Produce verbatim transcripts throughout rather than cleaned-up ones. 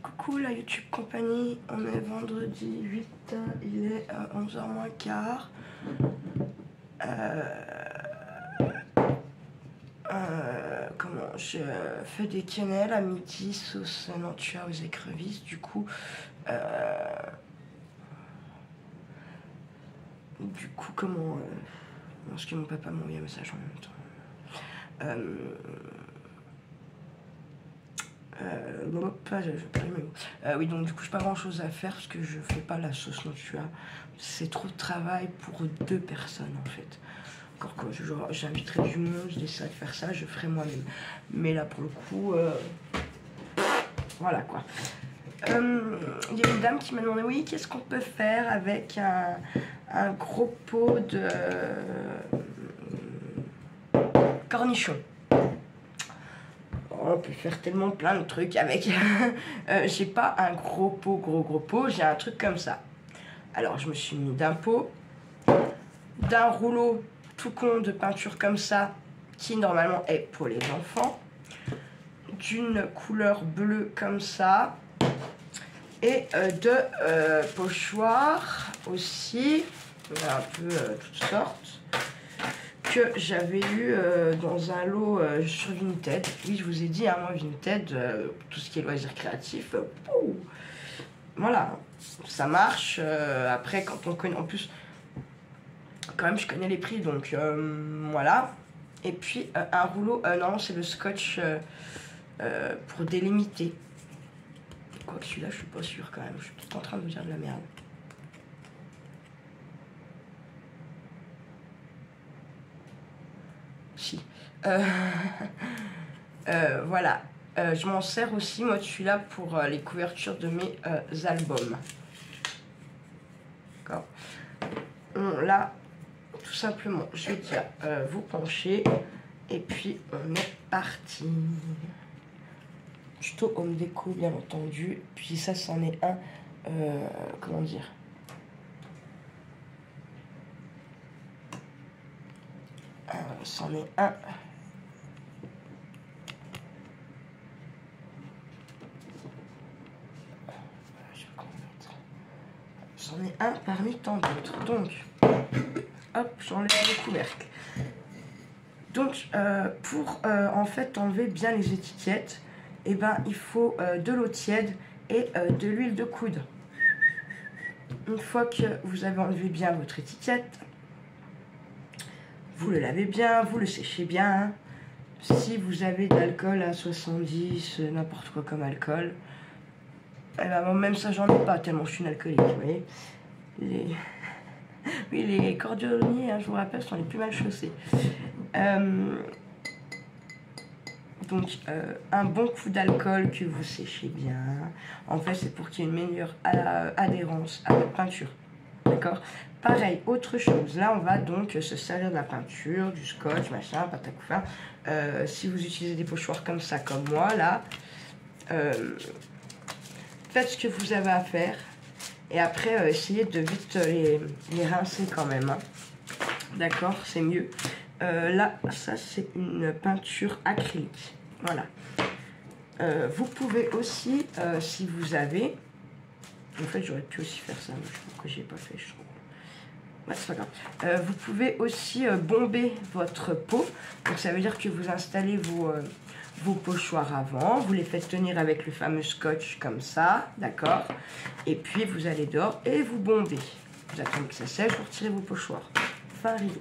Coucou la YouTube compagnie, on est vendredi huit, il est euh, onze heures moins quart. Euh, euh, comment je fais des quenelles à midi sauce nantua aux écrevisses. Du coup, euh, du coup comment euh, parce que mon papa m'a envoyé un message en même temps. Euh, Euh, bon, pas, je, je, euh, oui, donc du coup, j'ai pas grand chose à faire parce que je fais pas la sauce nantua. C'est trop de travail pour deux personnes en fait. Encore que j'inviterai du monde, je décide de faire ça, je ferai moi-même. Mais là, pour le coup, euh, voilà quoi. Il euh, y a une dame qui m'a demandé oui, qu'est-ce qu'on peut faire avec un, un gros pot de euh, cornichons. On peut faire tellement plein de trucs avec. euh, j'ai pas un gros pot, gros gros pot, j'ai un truc comme ça. Alors je me suis mis d'un pot, d'un rouleau tout con de peinture comme ça, qui normalement est pour les enfants, d'une couleur bleue comme ça, et euh, de euh, pochoirs aussi, un peu euh, toutes sortes. Que j'avais eu euh, dans un lot euh, sur Vinted. Oui, je vous ai dit, hein, moi, Vinted, euh, tout ce qui est loisirs créatifs, euh, voilà, ça marche. Euh, après, quand on connaît, en plus, quand même, je connais les prix, donc euh, voilà. Et puis, euh, un rouleau, euh, non, c'est le scotch euh, euh, pour délimiter. Quoique celui-là, je suis pas sûre quand même, je suis tout en train de vous dire de la merde. Si. Euh, euh, voilà. Euh, je m'en sers aussi, moi, de celui-là pour euh, les couvertures de mes euh, albums. D'accord. Là, tout simplement, je vais déjà euh, vous pencher. Et puis, on est parti. Tuto home déco, bien entendu. Puis ça, c'en est un... Euh, comment dire ? Euh, c'en est un... J'en ai un parmi tant d'autres. Donc, hop, j'enlève le couvercle. Donc, euh, pour euh, en fait enlever bien les étiquettes, eh ben, il faut euh, de l'eau tiède et euh, de l'huile de coude. Une fois que vous avez enlevé bien votre étiquette, vous le lavez bien, vous le séchez bien. Si vous avez de l'alcool à soixante-dix, n'importe quoi comme alcool, eh ben, même ça, j'en ai pas tellement je suis une alcoolique, vous voyez. Les... Oui, les cordonniers, hein, je vous rappelle, sont les plus mal chaussés. Euh... Donc, euh, un bon coup d'alcool que vous séchez bien. En fait, c'est pour qu'il y ait une meilleure adhérence à votre peinture. D'accord ? Pareil, autre chose. Là, on va donc se servir de la peinture, du scotch, machin, patacoufin. Euh, si vous utilisez des pochoirs comme ça, comme moi, là, euh, faites ce que vous avez à faire. Et après, euh, essayez de vite les, les rincer quand même. Hein. D'accord, c'est mieux. Euh, là, ça, c'est une peinture acrylique. Voilà. Euh, vous pouvez aussi, euh, si vous avez... En fait, j'aurais pu aussi faire ça, mais je crois que je n'ai pas fait, je trouve. Ouais, c'est pas grave. Euh, vous pouvez aussi euh, bomber votre pot. Donc, ça veut dire que vous installez vos... Euh, vos pochoirs avant, vous les faites tenir avec le fameux scotch comme ça, d'accord, et puis vous allez dehors et vous bombez. Vous attendez que ça sèche, vous retirez vos pochoirs. Fin rideau.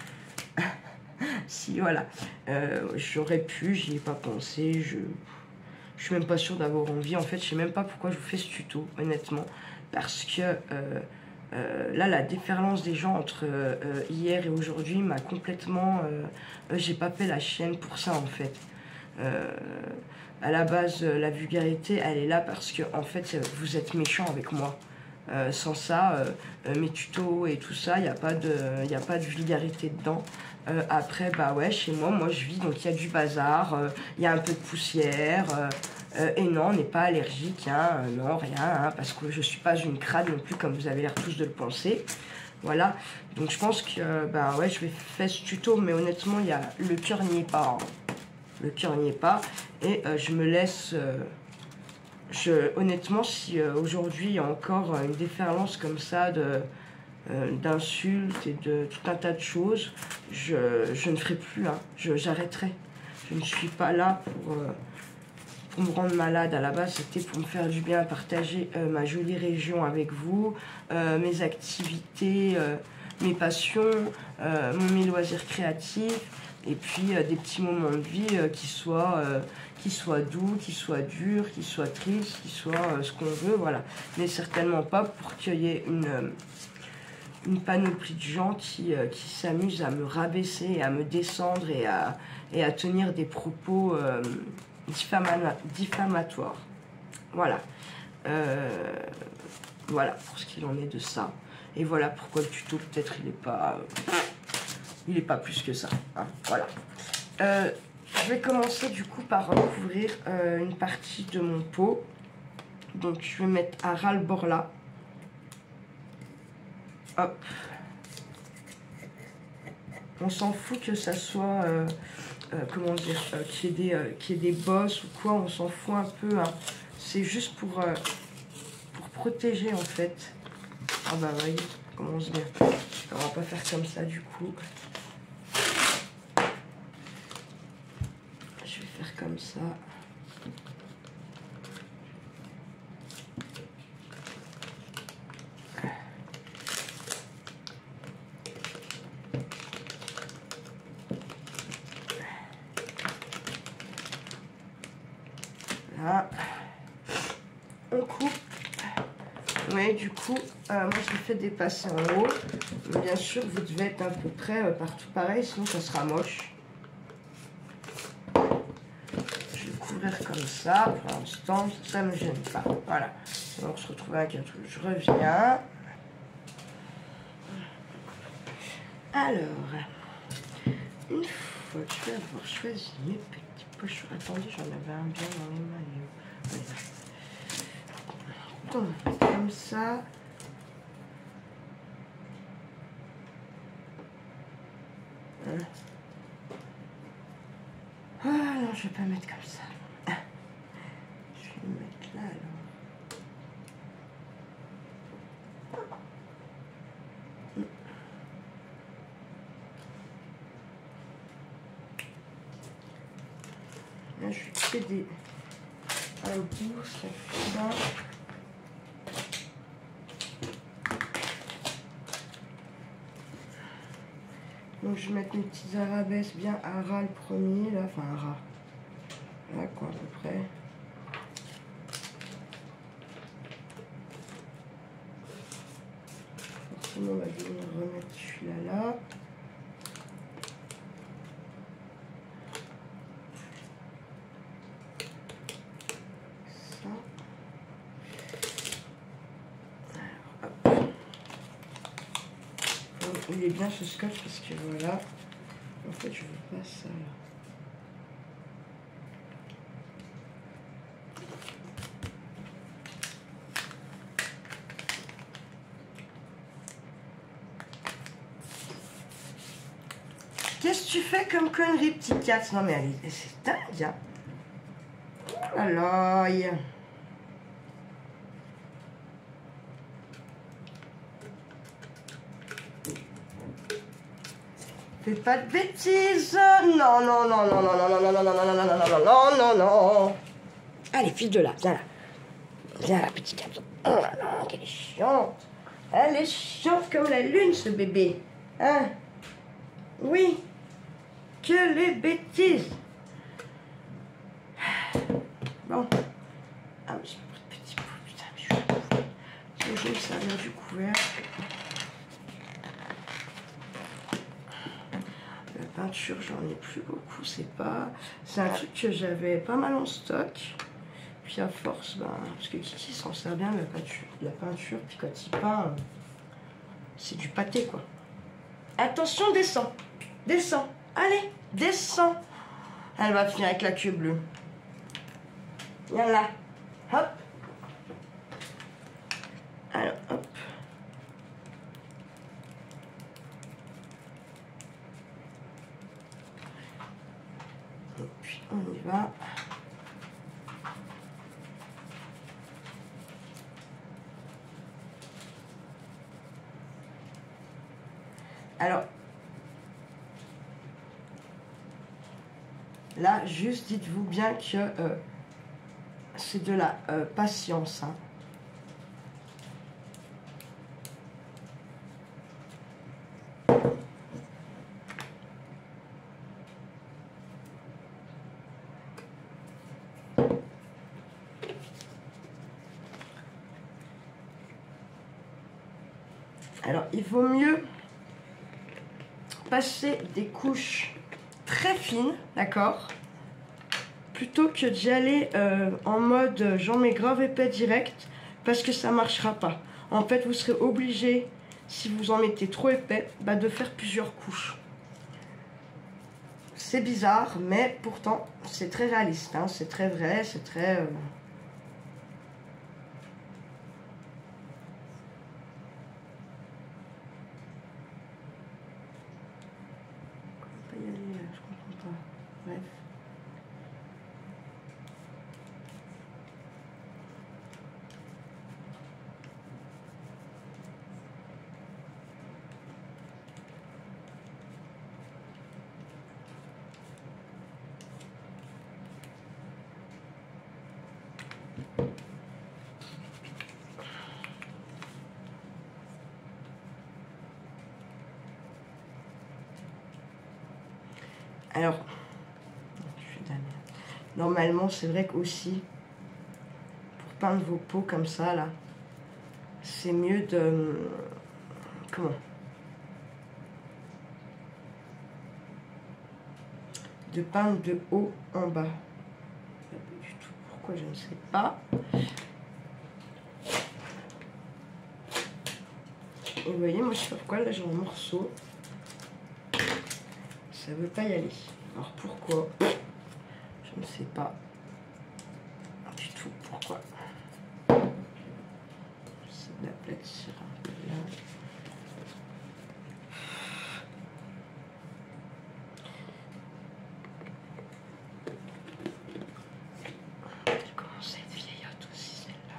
Si, voilà. Euh, J'aurais pu, j'y ai pas pensé, je je suis même pas sûre d'avoir envie. En fait, je sais même pas pourquoi je vous fais ce tuto, honnêtement, parce que euh, euh, là, la déferlance des gens entre euh, hier et aujourd'hui m'a complètement... Euh, euh, j'ai pas fait la chienne pour ça, en fait. Euh, à la base, la vulgarité, elle est là parce que en fait, vous êtes méchant avec moi. Euh, sans ça, euh, mes tutos et tout ça, il n'y a pas de, il n'y a pas de vulgarité dedans. Euh, après, bah ouais, chez moi, moi je vis, donc il y a du bazar, il euh, y a un peu de poussière. Euh, euh, et non, on n'est pas allergique, hein, euh, non, rien, hein, parce que je suis pas une crade non plus, comme vous avez l'air tous de le penser. Voilà, donc je pense que, euh, bah ouais, je vais faire ce tuto, mais honnêtement, y a, le cœur n'y est pas. Hein. Le cœur n'y est pas. Et euh, je me laisse... Euh, je, honnêtement, si euh, aujourd'hui il y a encore une déferlance comme ça de euh, d'insultes et de tout un tas de choses, je, je ne ferai plus, hein, j'arrêterai. Je ne suis pas là pour, euh, pour me rendre malade. À la base, c'était pour me faire du bien, partager euh, ma jolie région avec vous, euh, mes activités, euh, mes passions, euh, mes loisirs créatifs, et puis euh, des petits moments de vie euh, qui soient... Euh, qui soit doux, qui soit dur, qui soit triste, qui soit euh, ce qu'on veut, voilà. Mais certainement pas pour qu'il y ait une, euh, une panoplie de gens qui, euh, qui s'amusent à me rabaisser, à me descendre et à, et à tenir des propos euh, diffama diffamatoires. Voilà. Euh, voilà pour ce qu'il en est de ça. Et voilà pourquoi le tuto, peut-être, il n'est pas, euh, il est pas plus que ça. Hein, voilà. Euh, Je vais commencer du coup par recouvrir euh, une partie de mon pot. Donc je vais mettre à ras le bord là. Hop. On s'en fout que ça soit, euh, euh, comment dire, euh, qu'il y ait des, euh, qu'il y ait des bosses ou quoi, on s'en fout un peu. Hein. C'est juste pour, euh, pour protéger en fait. Ah bah voyez, ça commence bien. On va pas faire comme ça du coup. Je vais faire comme ça. Là. On coupe. Oui, du coup, euh, moi je le fais dépasser en haut. Mais bien sûr, vous devez être à peu près euh, partout pareil, sinon ça sera moche. Je vais couvrir comme ça. Pour l'instant, ça ne me gêne pas. Voilà. On se retrouve avec un truc. Je reviens. Alors, une fois que je vais avoir choisi mes petits poches. Attendez, j'en avais un bien dans les maillots. Voilà. Donc, comme ça. Hein. Ah non, je vais pas mettre comme ça. Je vais le mettre là alors. Là, je vais couper des un bout, ça fait ça. Donc je vais mettre mes petits arabesques bien à ras le premier, là, enfin à ras. Là quoi à peu près. Forcément on va venir remettre celui-là là. Ça. Alors, hop. Donc, il est bien ce scotch parce que voilà. En fait je veux pas ça là. Qu'est-ce que tu fais comme connerie, petit cat? Non mais allez, c'est dingue, hein. Alors, yeah. Fais pas de bêtises. Non, non, non, non, non, non, non, non, non, non, non, non, non, non, non, non, non, non. Allez, file de là, viens là. Viens là, petit cat. Oh là là, qu'elle est chiante. Elle est chiante comme la lune, ce bébé. Hein? Oui. Que les bêtises. Bon. Ah, mais j'ai pas pris de petit pot, putain, mais je suis... Je vais me servir du couvercle. La peinture, j'en ai plus beaucoup, c'est pas... C'est un truc que j'avais pas mal en stock. Puis à force, ben... Parce que Kiki s'en sert bien de la peinture, de la peinture, puis quand il peint, c'est du pâté, quoi. Attention, descends. Descends. Allez, descends. Elle va finir avec la queue bleue. Viens là. Hop. Alors, hop. Et puis, on y va. Alors, là, juste dites-vous bien que euh, c'est de la euh, patience. Hein. Alors, il vaut mieux passer des couches très fines, d'accord, plutôt que d'y aller euh, en mode j'en mets grave épais direct, parce que ça marchera pas. En fait, vous serez obligé, si vous en mettez trop épais, bah, de faire plusieurs couches. C'est bizarre, mais pourtant, c'est très réaliste, hein, c'est très vrai, c'est très... Euh... Pas y aller, je comprends pas. Bref. Alors, je suis damnée. Normalement, c'est vrai qu'aussi, pour peindre vos peaux comme ça, là, c'est mieux de... Comment? De peindre de haut en bas. Pas du tout. Pourquoi, je ne sais pas. Et vous voyez, moi, je sais pas pourquoi, là, j'ai un morceau. Ça veut pas y aller. Alors, pourquoi? Je ne sais pas du tout pourquoi. J'essaie de l'aplatir un peu là. Elle commence à être vieillotte aussi, celle-là.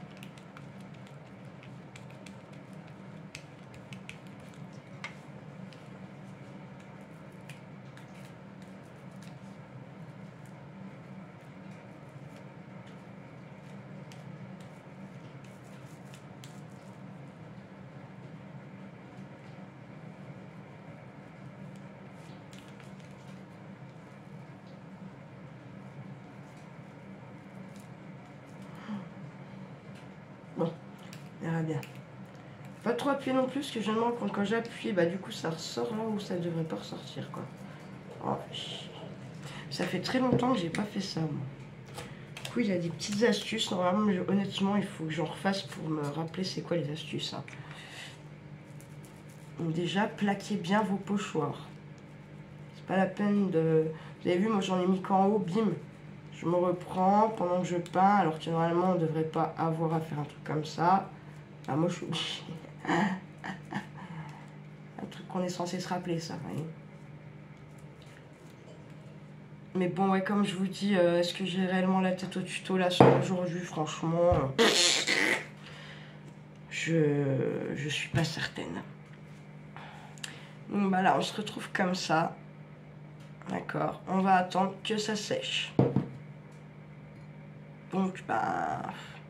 Bon, on verra bien. Pas trop appuyer non plus, parce que je me rends compte quand j'appuie, bah du coup ça ressort là où ça ne devrait pas ressortir quoi. Oh, ça fait très longtemps que j'ai pas fait ça moi. Du coup il a des petites astuces, normalement mais honnêtement il faut que j'en refasse pour me rappeler c'est quoi les astuces. Hein. Donc déjà plaquez bien vos pochoirs. C'est pas la peine de... Vous avez vu moi j'en ai mis qu'en haut, bim. Je me reprends pendant que je peins, alors que normalement on ne devrait pas avoir à faire un truc comme ça. Ah, moi je suis obligée. Un truc qu'on est censé se rappeler, ça, vous voyez. Mais bon, ouais, comme je vous dis, euh, est-ce que j'ai réellement la tête au tuto là sur aujourd'hui? Franchement, euh, je je suis pas certaine. Donc bah là, on se retrouve comme ça. D'accord. On va attendre que ça sèche. Donc, bah...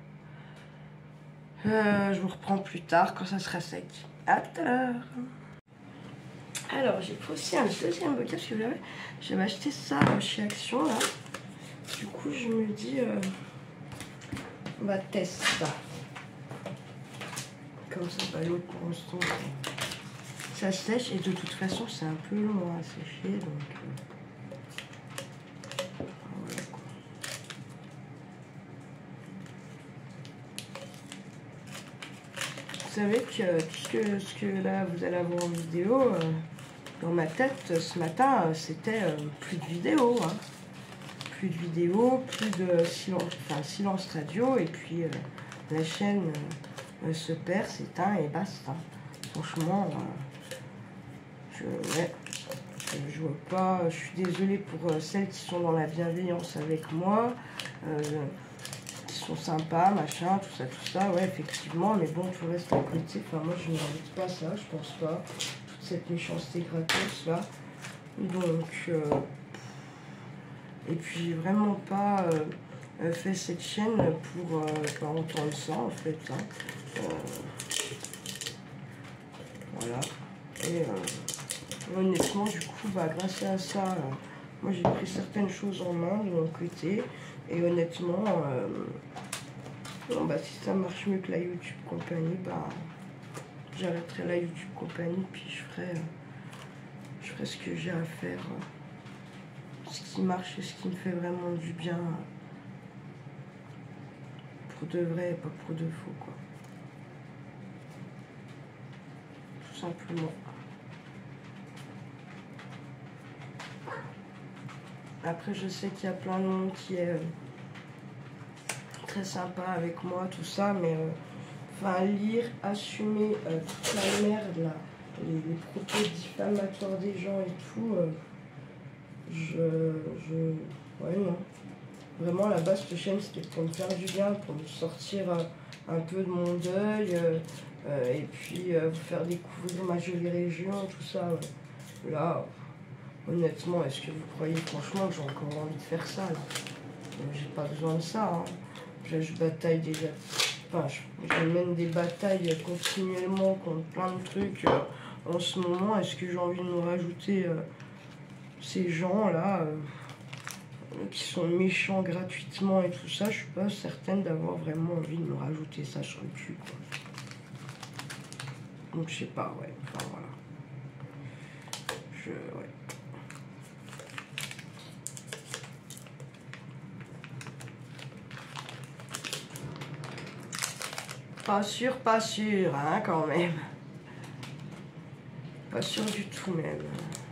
Euh, je vous reprends plus tard quand ça sera sec. À tout à l'heure. Alors, j'ai pris aussi un deuxième bocal parce que j'avais acheté ça chez Action là. Du coup, je me dis, euh, on va tester ça. Comme ça, bah, l'autre pour l'instant, ça sèche et de toute façon, c'est un peu long à sécher donc. Euh... Vous savez que tout ce que, ce que là vous allez avoir en vidéo, euh, dans ma tête ce matin, euh, c'était euh, plus de vidéos. Hein. Plus de vidéos, plus de silence, enfin, silence radio, et puis euh, la chaîne euh, se perd, s'éteint et basta. Franchement, euh, je, ouais, je vois pas, je suis désolée pour euh, celles qui sont dans la bienveillance avec moi. Euh, sont sympas, machin, tout ça, tout ça, ouais, effectivement, mais bon, tout reste à côté. Enfin, moi, je ne m'invite pas ça, je pense pas. toute cette méchanceté gratos là. Donc, euh, et puis j'ai vraiment pas euh, fait cette chaîne pour euh, pas entendre ça en fait. Hein. Euh, voilà. Et euh, honnêtement, du coup, bah, grâce à ça, euh, moi j'ai pris certaines choses en main de mon côté. Et honnêtement, euh, bon, bah, si ça marche mieux que la YouTube compagnie, bah, j'arrêterai la YouTube compagnie, puis je ferai, euh, je ferai ce que j'ai à faire. Euh, ce qui marche et ce qui me fait vraiment du bien pour de vrai et pas pour de faux, quoi. Tout simplement. Après, je sais qu'il y a plein de monde qui est euh, très sympa avec moi, tout ça, mais euh, enfin, lire, assumer euh, toute la merde, là, les, les propos diffamatoires des gens et tout, euh, je, je... Ouais, non. Vraiment, à la base, cette chaîne, c'était pour me faire du bien, pour me sortir euh, un peu de mon deuil, euh, euh, et puis euh, vous faire découvrir ma jolie région, tout ça. Ouais. Là, honnêtement, est-ce que vous croyez franchement que j'ai encore envie de faire ça là? J'ai pas besoin de ça. Hein. Je, je bataille déjà. Enfin, je, je mène des batailles continuellement contre plein de trucs euh, en ce moment. Est-ce que j'ai envie de me rajouter euh, ces gens-là euh, qui sont méchants gratuitement et tout ça? Je suis pas certaine d'avoir vraiment envie de me rajouter ça sur le cul, quoi. Donc je sais pas, ouais. Enfin voilà. Je. Ouais. Pas sûr, pas sûr, hein, quand même. Pas sûr du tout, même.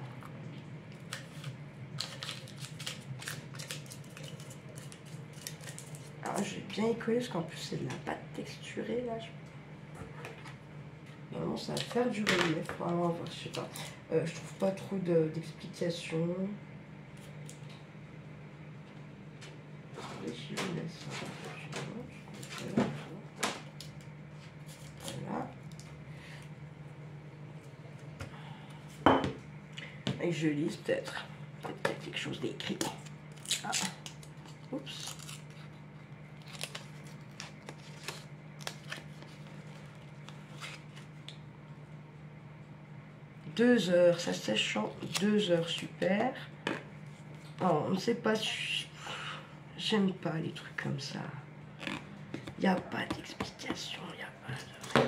Alors, j'ai bien écollé, parce qu'en plus, c'est de la pâte texturée, là. Vraiment, ça va faire du relief. Vraiment, je sais pas. Euh, je trouve pas trop d'explications. De, je vous laisse. Voilà. Et je lise peut-être. Peut-être quelque chose d'écrit. Ah. Oups. Deux heures, ça sèche en deux heures, super. Oh, on ne sait pas. J'aime pas les trucs comme ça. Il n'y a pas d'explication, il n'y a pas de...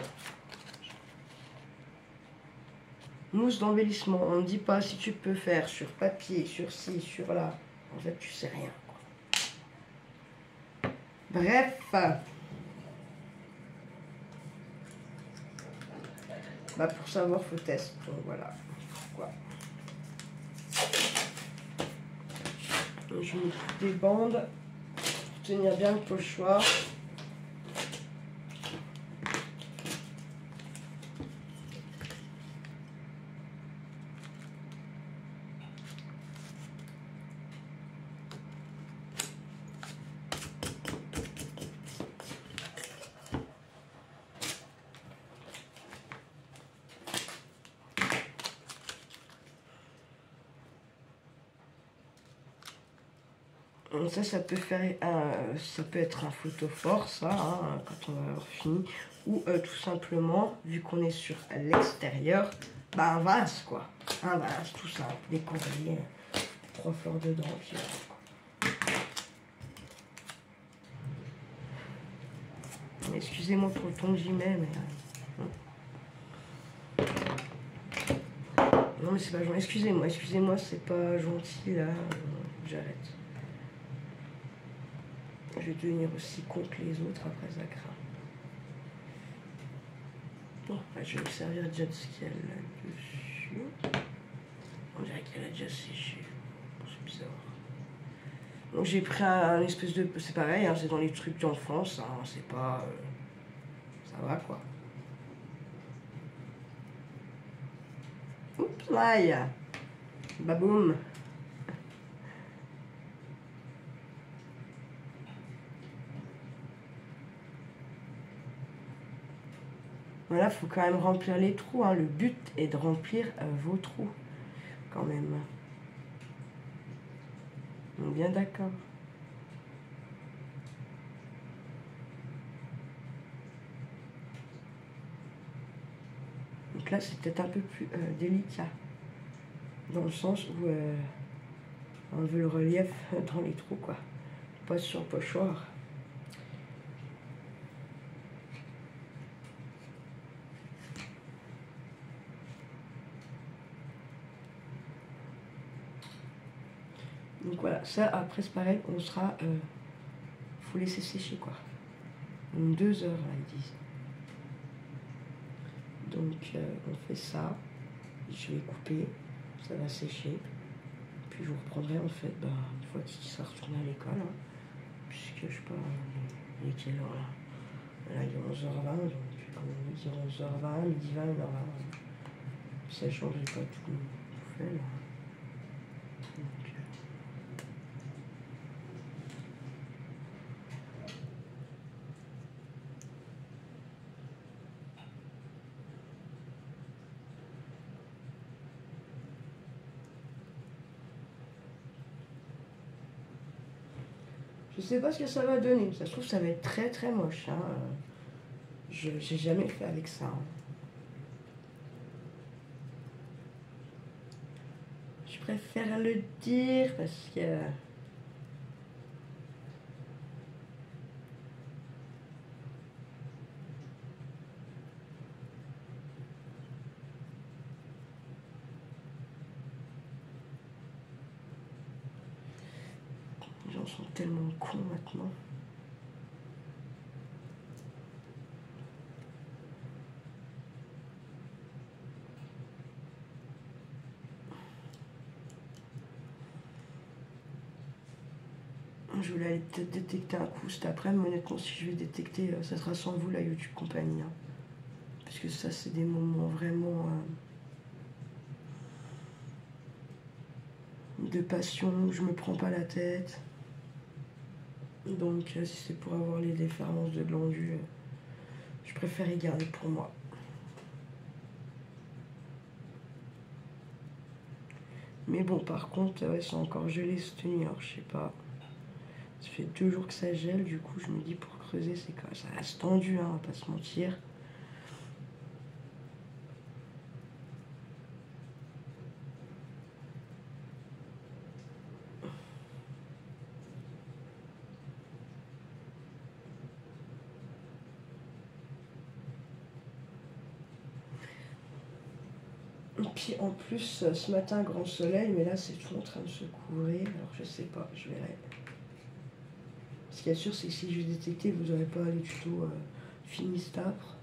Mousse d'embellissement, on ne dit pas si tu peux faire sur papier, sur ci, sur là. En fait, tu sais rien, quoi. Bref. Bah, pour savoir, faut tester. Donc voilà. Pourquoi. Je mets des bandes pour tenir bien le pochoir. Ça, ça peut faire un, ça peut être un photophore, ça, hein, quand on va avoir fini, ou euh, tout simplement, vu qu'on est sur l'extérieur, bah un vase, quoi, un vase, tout ça, décoré, trois fleurs dedans, puis voilà. Excusez-moi pour le ton que j'y mets, mais euh, non, mais c'est pas gentil. Excusez-moi, excusez-moi, c'est pas gentil là, euh, j'arrête. Je vais devenir aussi con que les autres après ça craint. Bon, bah, je vais me servir déjà de ce qu'il y a là-dessus. On dirait qu'elle a déjà séché. C'est bizarre. Donc j'ai pris un, un espèce de... C'est pareil, hein, c'est dans les trucs d'enfance. Hein, c'est pas... Euh, ça va quoi. Oups, là, baboum. Voilà, il faut quand même remplir les trous. Hein. Le but est de remplir euh, vos trous, quand même. On est bien d'accord. Donc là, c'est peut-être un peu plus euh, délicat. Dans le sens où euh, on veut le relief dans les trous, quoi. Pas sur le pochoir. Donc voilà, ça après c'est pareil, on sera... Euh, faut laisser sécher, quoi. Donc deux heures, là, ils disent. Donc euh, on fait ça. Je vais couper, ça va sécher. Puis je vous reprendrai en fait, bah, une fois qu'il sera retourné à l'école. Hein, puisque je sais pas, il est quelle heure là? Là il est onze heures vingt, donc comme on dit onze heures vingt, midi vingt, une heure vingt. Ça ne changeait pas tout, tout fait là. Donc, euh... Je sais pas ce que ça va donner, ça se trouve ça va être très très moche. Hein. Je n'ai jamais fait avec ça. Hein. Je préfère le dire parce que... Les gens sont tellement cons maintenant. Je voulais aller peut-être détecter un coup cet après-midi, mais honnêtement, si je vais détecter, ça sera sans vous, la YouTube compagnie. Hein. Parce que ça, c'est des moments vraiment euh, de passion, où je me prends pas la tête. Donc, euh, si c'est pour avoir les déférences de glandus, euh, je préfère y garder pour moi. Mais bon, par contre, ouais, c'est encore gelé cette tenue, alors je sais pas. Ça fait deux jours que ça gèle, du coup, je me dis pour creuser, c'est quoi? Ça reste tendu, hein, on va pas se mentir. Et puis en plus, ce matin, grand soleil, mais là, c'est tout en train de se couvrir. Alors, je sais pas, je verrai. Ce qui est sûr, c'est que si je vais détecter, vous n'aurez pas les tutos euh, Finistapre.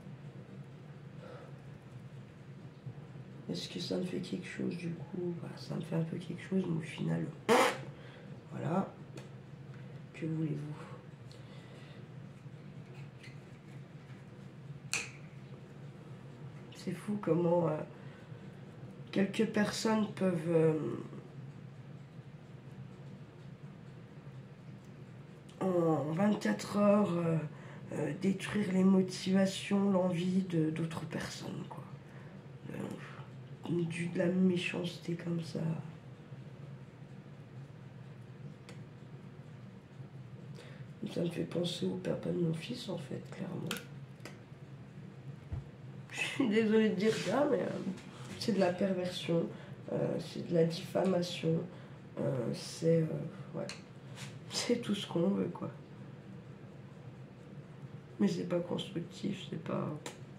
Est-ce que ça me fait quelque chose du coup? Bah, ça me fait un peu quelque chose, mais au final, voilà. Que voulez-vous? C'est fou comment euh, quelques personnes peuvent... Euh, en vingt-quatre heures, euh, euh, détruire les motivations, l'envie de d'autres personnes, quoi. Euh, du, de la méchanceté comme ça. Ça me fait penser au papa de mon fils, en fait, clairement. Je suis désolée de dire ça, mais euh, c'est de la perversion, euh, c'est de la diffamation, euh, c'est... Euh, ouais. C'est tout ce qu'on veut, quoi. Mais c'est pas constructif, c'est pas...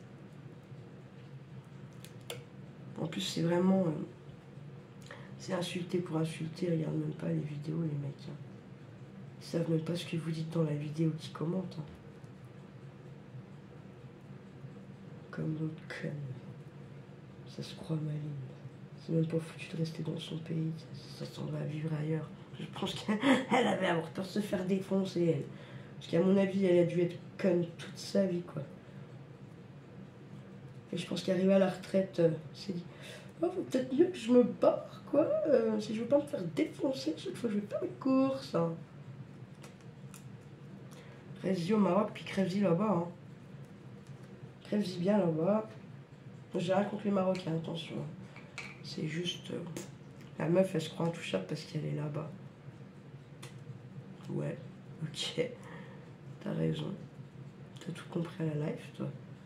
En plus, c'est vraiment... Euh, c'est insulter pour insulter, ils regardent même pas les vidéos, les mecs. Hein. Ils savent même pas ce que vous dites dans la vidéo qui commentent. Hein. Comme l'autre conne. Ça se croit maligne. C'est même pas foutu de rester dans son pays, ça, ça s'en va vivre ailleurs. Je pense qu'elle avait avoir peur de se faire défoncer, elle. Parce qu'à mon avis, elle a dû être conne toute sa vie, quoi. Et je pense qu'arrivé à la retraite, euh, s'est dit, oh, peut-être mieux que je me barre, quoi. Euh, si je veux pas me faire défoncer chaque fois que je vais faire mes courses. Hein. Reste-y au Maroc, puis crève-y là-bas. Hein. Révisez bien là-bas. J'ai rien contre les Marocains, attention. C'est juste... Euh, la meuf, elle se croit intouchable parce qu'elle est là-bas. Ouais, ok. T'as raison. T'as tout compris à la live, toi.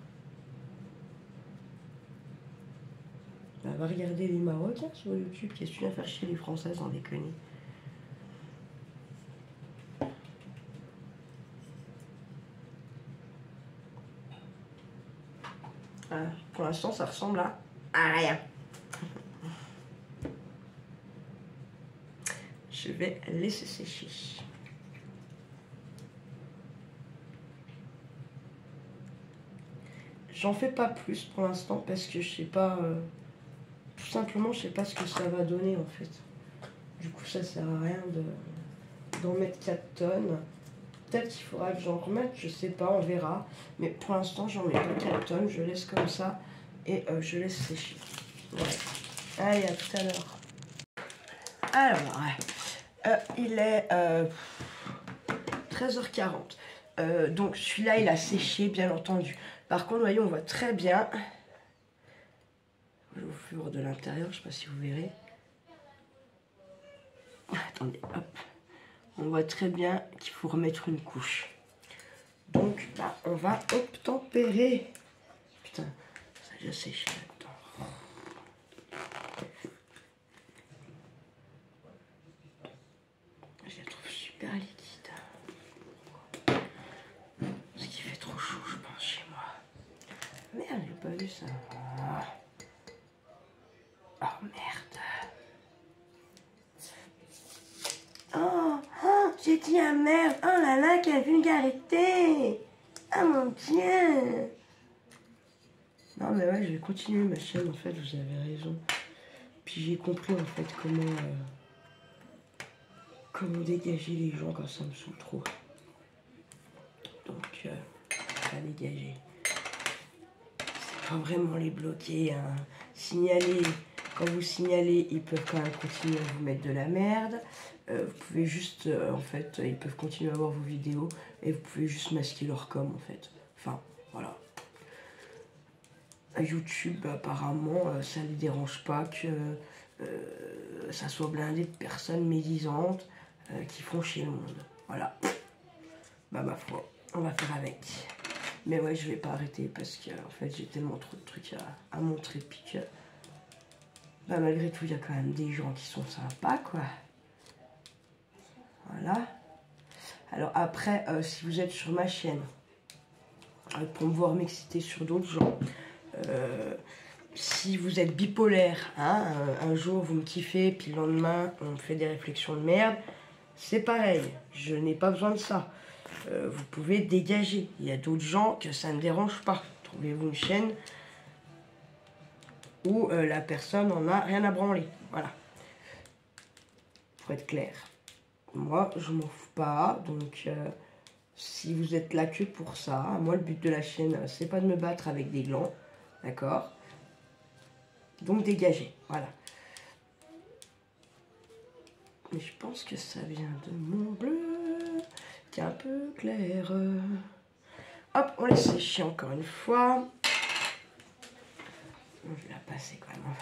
Bah, va regarder les Marocains sur YouTube. Qu'est-ce que tu viens faire chez les Françaises, en déconner. Ah, pour l'instant, ça ressemble à, à rien. Je vais laisser sécher. J'en fais pas plus pour l'instant parce que je sais pas... Euh, tout simplement, je sais pas ce que ça va donner en fait. Du coup, ça sert à rien d'en mettre quatre tonnes. Peut-être qu'il faudra que j'en remette, je sais pas, on verra. Mais pour l'instant, j'en mets pas quatre tonnes. Je laisse comme ça et euh, je laisse sécher. Ouais. Allez, à tout à l'heure. Alors, euh, il est euh, treize heures quarante. Euh, donc, celui-là, il a séché, bien entendu. Par contre, vous voyez, on voit très bien... Je vous fure de l'intérieur, je sais pas si vous verrez. Attendez, hop. On voit très bien qu'il faut remettre une couche. Donc, bah, on va obtempérer. Putain, ça a déjà séché là-dedans. Je la trouve super liquide. Parce qu'il fait trop chaud, je pense, chez moi. Merde, j'ai pas vu ça. Oh, merde. Oh, oh, j'ai dit un merde. Oh là là, quelle vulgarité. Ah mon Dieu. Non mais ouais, je vais continuer ma chaîne en fait, vous avez raison. Puis j'ai compris en fait comment... Euh, comment dégager les gens quand ça me saoule trop. Donc, euh, pas dégager. C'est pas vraiment les bloquer, hein. Signaler... Quand vous signalez, ils peuvent quand même continuer à vous mettre de la merde. Euh, vous pouvez juste, euh, en fait, ils peuvent continuer à voir vos vidéos et vous pouvez juste masquer leur com, en fait. Enfin, voilà. À YouTube, apparemment, euh, ça ne les dérange pas que euh, ça soit blindé de personnes médisantes euh, qui font chier le monde. Voilà. Bah, ma foi, on va faire avec. Mais ouais, je vais pas arrêter parce que, en fait, j'ai tellement trop de trucs à, à montrer, puis que... Bah, malgré tout, il y a quand même des gens qui sont sympas, quoi. Voilà. Alors après, euh, si vous êtes sur ma chaîne, euh, pour me voir m'exciter sur d'autres gens, euh, si vous êtes bipolaire, hein, un, un jour vous me kiffez, puis le lendemain on me fait des réflexions de merde, c'est pareil, je n'ai pas besoin de ça. Euh, vous pouvez dégager. Il y a d'autres gens que ça ne dérange pas. Trouvez-vous une chaîne où euh, la personne en a rien à branler. Voilà. Pour être clair. Moi, je m'en fous pas. Donc, euh, si vous êtes là que pour ça, moi, le but de la chaîne, c'est pas de me battre avec des glands. D'accord? Donc, dégagez. Voilà. Mais je pense que ça vient de mon bleu, qui est un peu clair. Hop, on laisse sécher encore une fois. Je vais la passer quand même.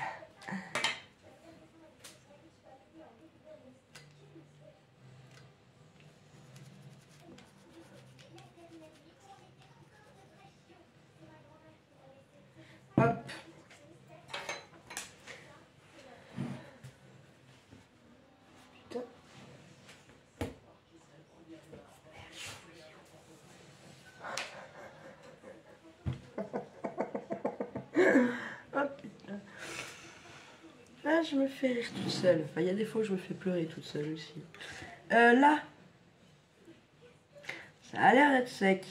Hop. Putain. Oh putain. Ah, je me fais rire toute seule. Enfin, il y a des fois où je me fais pleurer toute seule aussi. Euh, là. Ça a l'air d'être sec.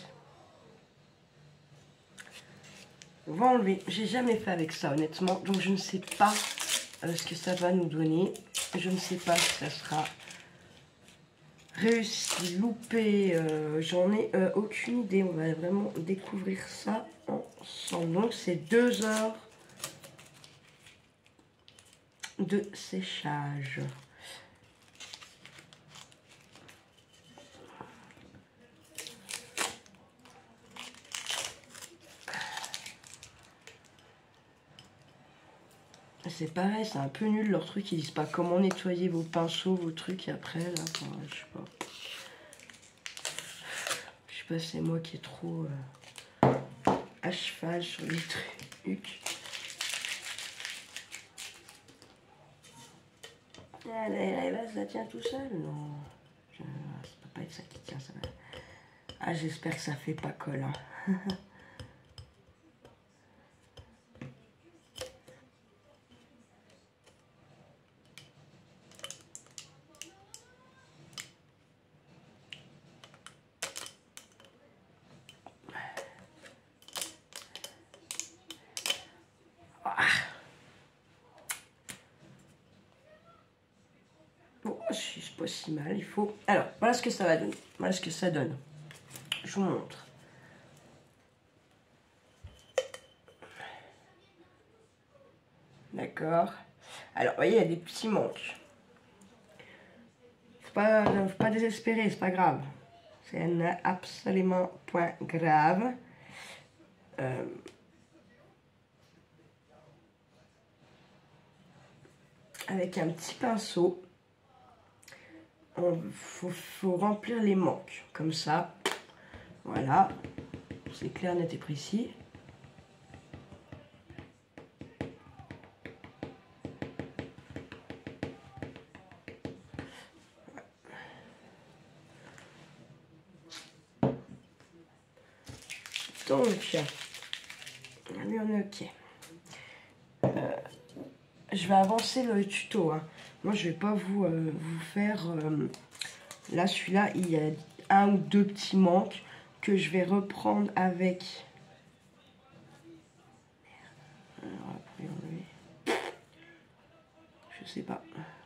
On va enlever. J'ai jamais fait avec ça, honnêtement. Donc, je ne sais pas euh, ce que ça va nous donner. Je ne sais pas si ça sera réussi, loupé. Euh, J'en ai euh, aucune idée. On va vraiment découvrir ça ensemble. Donc, c'est deux heures de séchage. C'est pareil, c'est un peu nul leur truc, ils disent pas comment nettoyer vos pinceaux, vos trucs et après là, enfin, je sais pas. Je sais pas, c'est moi qui est trop euh, à cheval sur les trucs. Allez, là, ça tient tout seul? Non, je... ça peut pas être ça qui tient, ça va. Ah, j'espère que ça fait pas colle. Hein. Bon, c'est pas si mal, il faut... Alors, voilà ce que ça va donner. Voilà ce que ça donne. Je vous montre. D'accord. Alors, vous voyez, il y a des petits manques. Faut pas, faut pas désespérer, c'est pas grave. C'est absolument point grave. Euh... Avec un petit pinceau, il faut, faut remplir les manques. Comme ça, voilà. C'est clair, net et précis. Donc, allez, on est ok. Euh, je vais avancer le tuto. Hein. Moi, je vais pas vous, euh, vous faire... Euh, là, celui-là, il y a un ou deux petits manques que je vais reprendre avec... Alors, après, enlever. Je sais pas.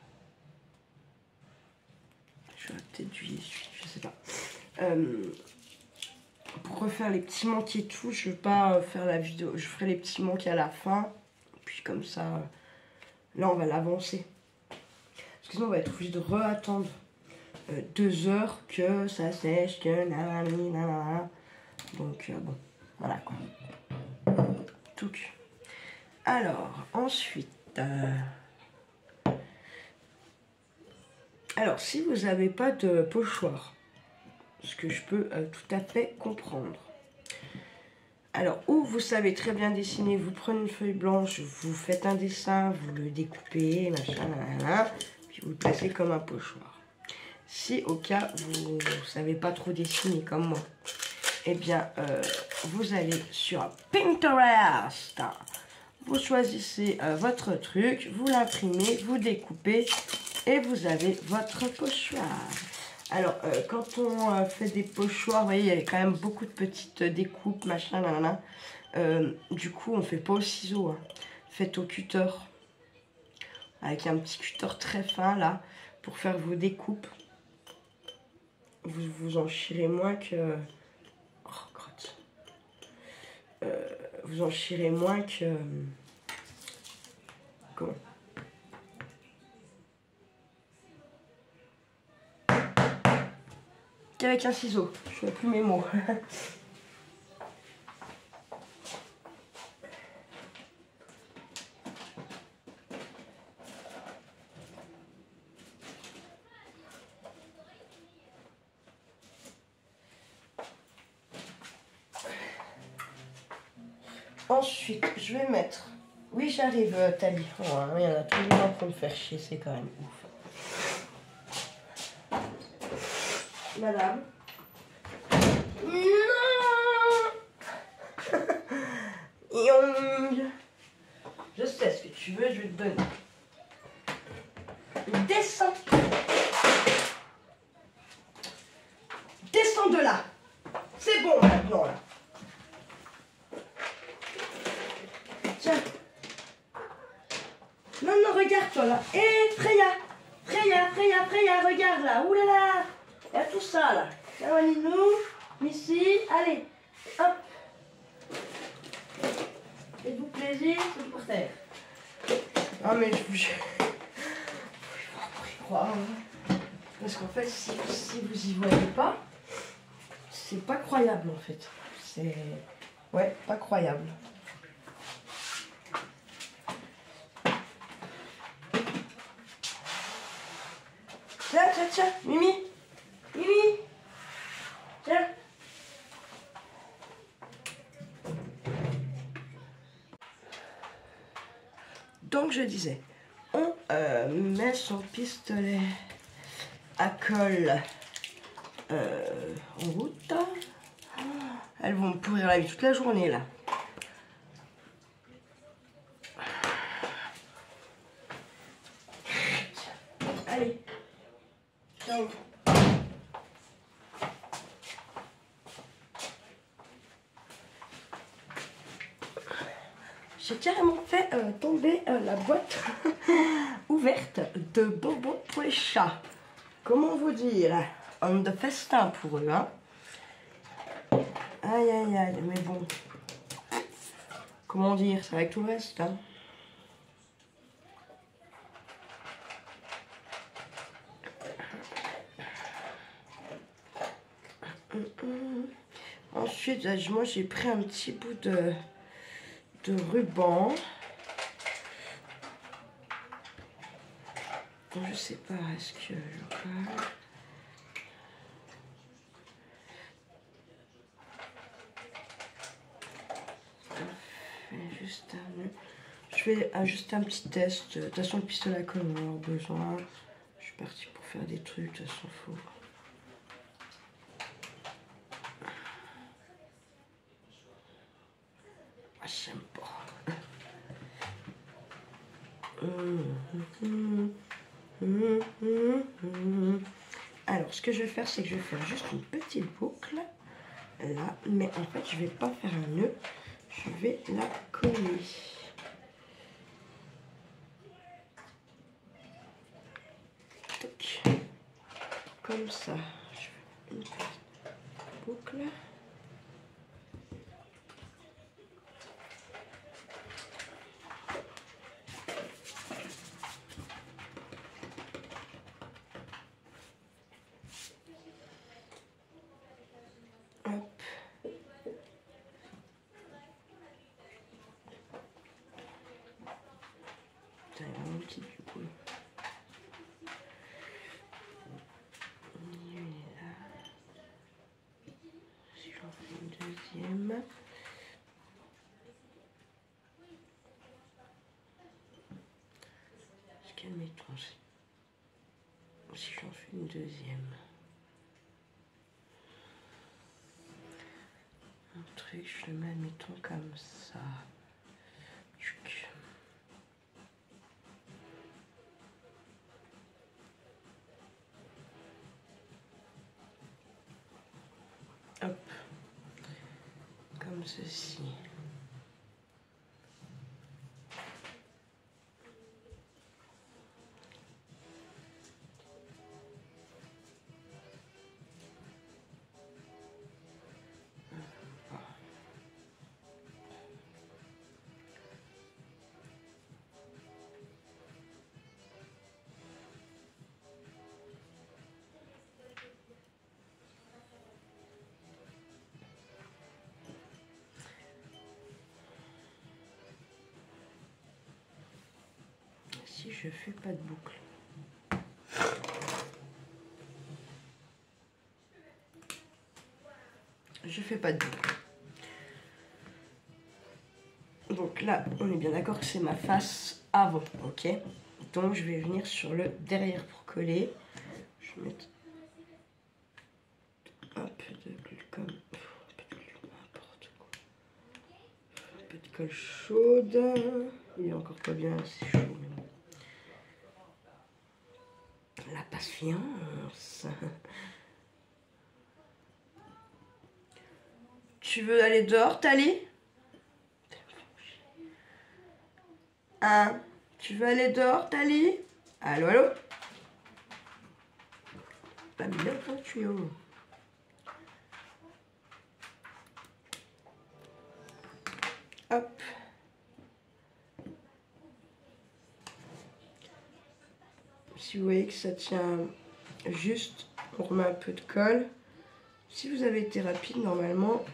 Je vais peut-être du essuie, je sais pas. Euh, pour refaire les petits manques et tout, je vais pas faire la vidéo. Je ferai les petits manques à la fin. Puis comme ça, là, on va l'avancer. Parce que sinon, on va être obligé de re-attendre euh, deux heures que ça sèche, que nanani, nanana. Donc, euh, bon, voilà quoi. Tout. Alors, ensuite... Euh... Alors, si vous n'avez pas de pochoir, ce que je peux euh, tout à fait comprendre. Alors, ou vous savez très bien dessiner, vous prenez une feuille blanche, vous faites un dessin, vous le découpez, machin, nanana, puis vous le placez comme un pochoir. Si au cas vous ne savez pas trop dessiner comme moi, eh bien, euh, vous allez sur Pinterest, vous choisissez euh, votre truc, vous l'imprimez, vous découpez et vous avez votre pochoir. Alors, euh, quand on euh, fait des pochoirs, vous voyez, il y a quand même beaucoup de petites découpes, machin, nanana. Euh, du coup, on ne fait pas au ciseau, hein. Faites au cutter. Avec un petit cutter très fin, là, pour faire vos découpes. Vous, vous en chirez moins que... Oh, crotte. Euh, vous en chirez moins que... Comment ? Qu'avec un ciseau. Je ne fais plus mes mots. Ensuite, je vais mettre... Oui, j'arrive, Tali. Oh, hein, il y en a tous les gens pour me faire chier, c'est quand même ouf. Madame. Non. Je sais ce que tu veux, je vais te donner. Descends. Descends de là. C'est bon maintenant, là. Tiens. Non, non, regarde toi là. Hé, hey, Freya. Freya, Freya, Freya, regarde là. Ouh là là. Il y a tout ça là. Nous, ici. Allez. Hop. Faites-vous plaisir, c'est pour terre. Ah mais je vous jure. Pour y croire. Hein. Parce qu'en fait, si, si vous y voyez pas, c'est pas croyable en fait. C'est... Ouais, pas croyable. tiens, tiens, Mimi. Mimi. Tiens. Donc je disais, on euh, met son pistolet à colle euh, en route. Elles vont me pourrir la vie toute la journée là. Allez, ciao. J'ai carrément fait euh, tomber euh, la boîte ouverte de bonbons pour les chats. Comment vous dire? On de festin pour eux, hein. Aïe, aïe, aïe, mais bon. Comment dire, c'est avec tout le reste, hein. Ensuite, moi j'ai pris un petit bout de, de ruban. Je sais pas, est-ce que je colle? Juste un nœud. Je vais ajuster un petit test. De toute façon, le pistolet à colle, on va avoir besoin. Je suis partie pour faire des trucs, de toute façon, faut. Ah, j'aime pas. Alors, ce que je vais faire, c'est que je vais faire juste une petite boucle là, mais en fait, je vais pas faire un nœud. Je vais la coller. Tac. Comme ça. Je fais une petite boucle. Hop. Putain, il y a vraiment petit du coup. Il est là. Si j'en fais une deuxième. Est-ce qu'elle mettons si j'en fais une deuxième. Un truc, je le mets, mettons comme ça. Hop, comme ceci. Si je fais pas de boucle. Je fais pas de boucle. Donc là, on est bien d'accord que c'est ma face avant, ok? Donc je vais venir sur le derrière pour coller. Je vais mettre un peu de glucom, n'importe quoi. Un peu de colle chaude. Il est encore pas bien assez chaud. Mais bon. La patience. Tu veux aller dehors, Tali? Hein? Tu veux aller dehors, Tali? Allô, allô? Pas bien ton tuyau. Hop. Si vous voyez que ça tient juste, on remet un peu de colle. Si vous avez été rapide, normalement,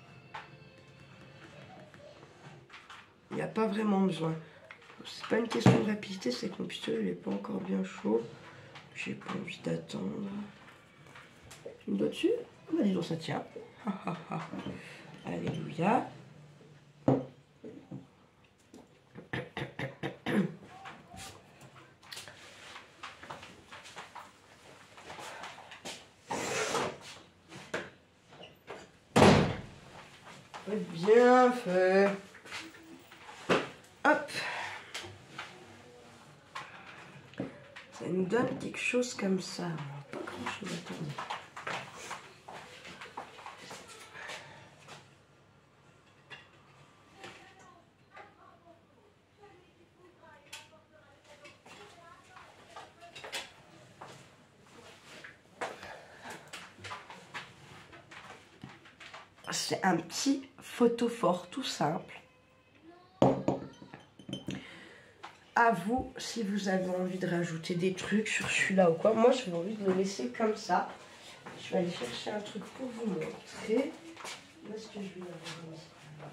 il n'y a pas vraiment besoin. C'est pas une question de rapidité, c'est que mon pistolet n'est pas encore bien chaud. J'ai pas envie d'attendre. Une doigt dessus? Bah dis donc ça tient. Alléluia. Bien fait. Hop. Ça nous donne quelque chose comme ça. Pas grand chose, attendez. C'est un petit photophore tout simple. À vous, si vous avez envie de rajouter des trucs sur celui-là ou quoi. Moi, j'ai envie de le laisser comme ça. Je vais aller chercher un truc pour vous montrer. Où est-ce que je vais l'avoir mis?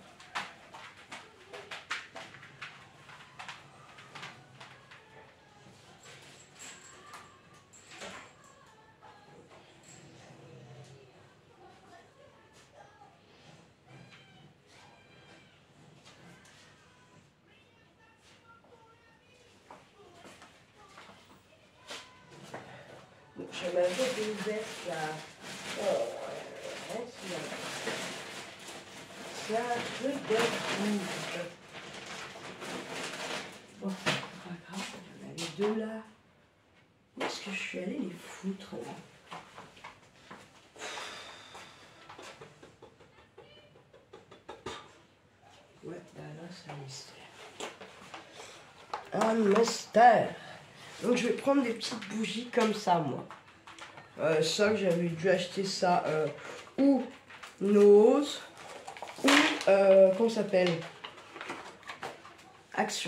Je m'avais ouverte là. Oh, ouais, c'est un truc de fou. Bon, c'est pas grave, il y en avait deux là. Où est-ce que je suis allée les foutre là? Ouais, bah là c'est un mystère. Un mystère. Donc je vais prendre des petites bougies comme ça moi. Euh, ça que j'avais dû acheter ça euh, ou Nose ou euh, comment ça s'appelle, Action.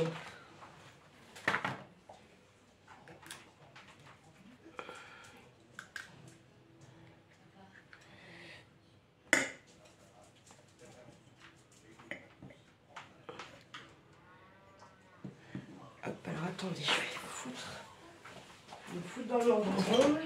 Hop, alors attendez, je vais le foutre. Je vais le foutre dans l'ordre rond.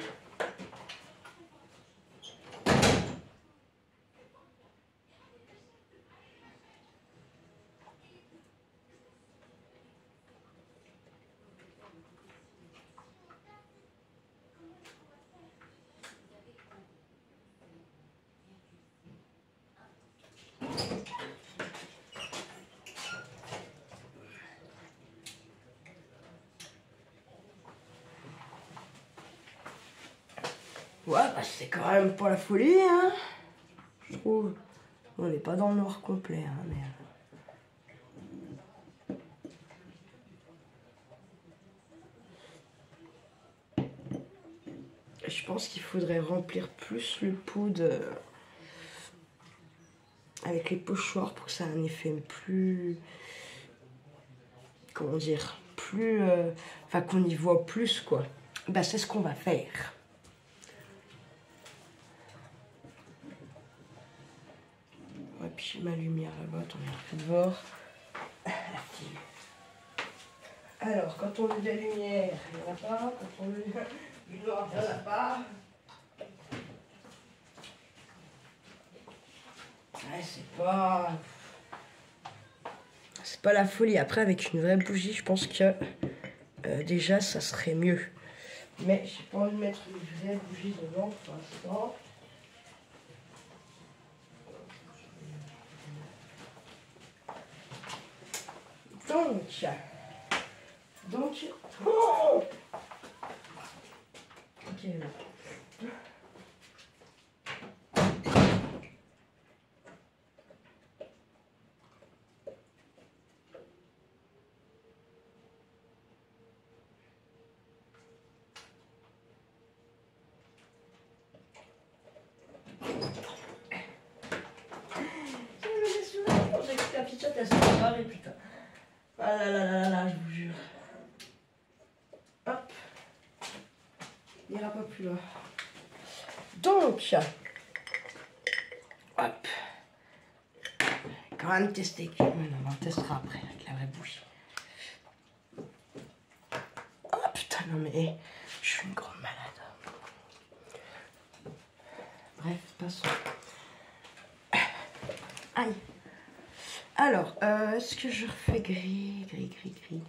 Ouais, bah c'est quand même pas la folie, hein. Je trouve. On n'est pas dans le noir complet, hein, mais. Je pense qu'il faudrait remplir plus le poudre euh, avec les pochoirs pour que ça ait un effet plus. Comment dire? Plus. Euh, enfin, qu'on y voit plus, quoi. Bah, c'est ce qu'on va faire. Et puis j'ai ma lumière là-bas, attendez, on peut voir. Alors, quand on veut de la lumière, il n'y en a pas. Quand on veut du noir, il n'y en a pas. Ouais, c'est pas... C'est pas la folie. Après, avec une vraie bougie, je pense que euh, déjà, ça serait mieux. Mais j'ai pas envie de mettre une vraie bougie dedans pour l'instant. Donc, donc, oh ok, là. J'ai que la petite chatte, elle s'est barrée, putain. Ah là là là là, je vous jure. Hop. Il n'ira pas plus loin. Donc, hop. Quand même tester. Non, on testera après avec la vraie bouche. Oh putain, non mais je suis une grande malade. passons. Aïe. Alors, euh, est-ce que je refais gris, gris, gris, gris?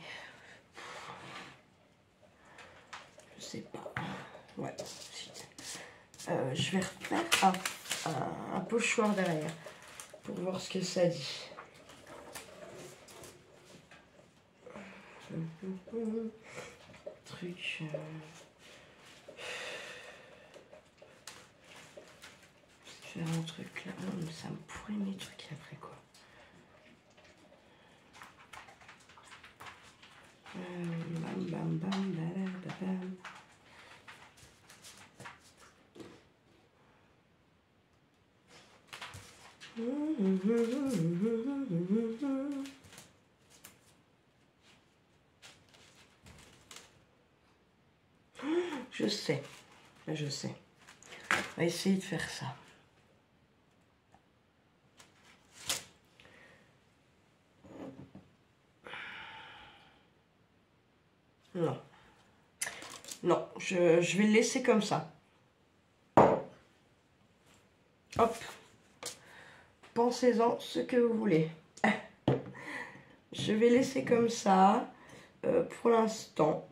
Je sais pas. Ouais. Euh, je vais refaire un, un, un pochoir derrière pour voir ce que ça dit. Truc. Euh... Faire un truc là, ça me pourrit mes trucs après quoi. Euh, bam bam bam bam bam. Je sais, je sais. On va essayer de faire ça. Non. Non, je, je vais le laisser comme ça. Hop. Pensez-en ce que vous voulez. Je vais laisser comme ça euh, pour l'instant.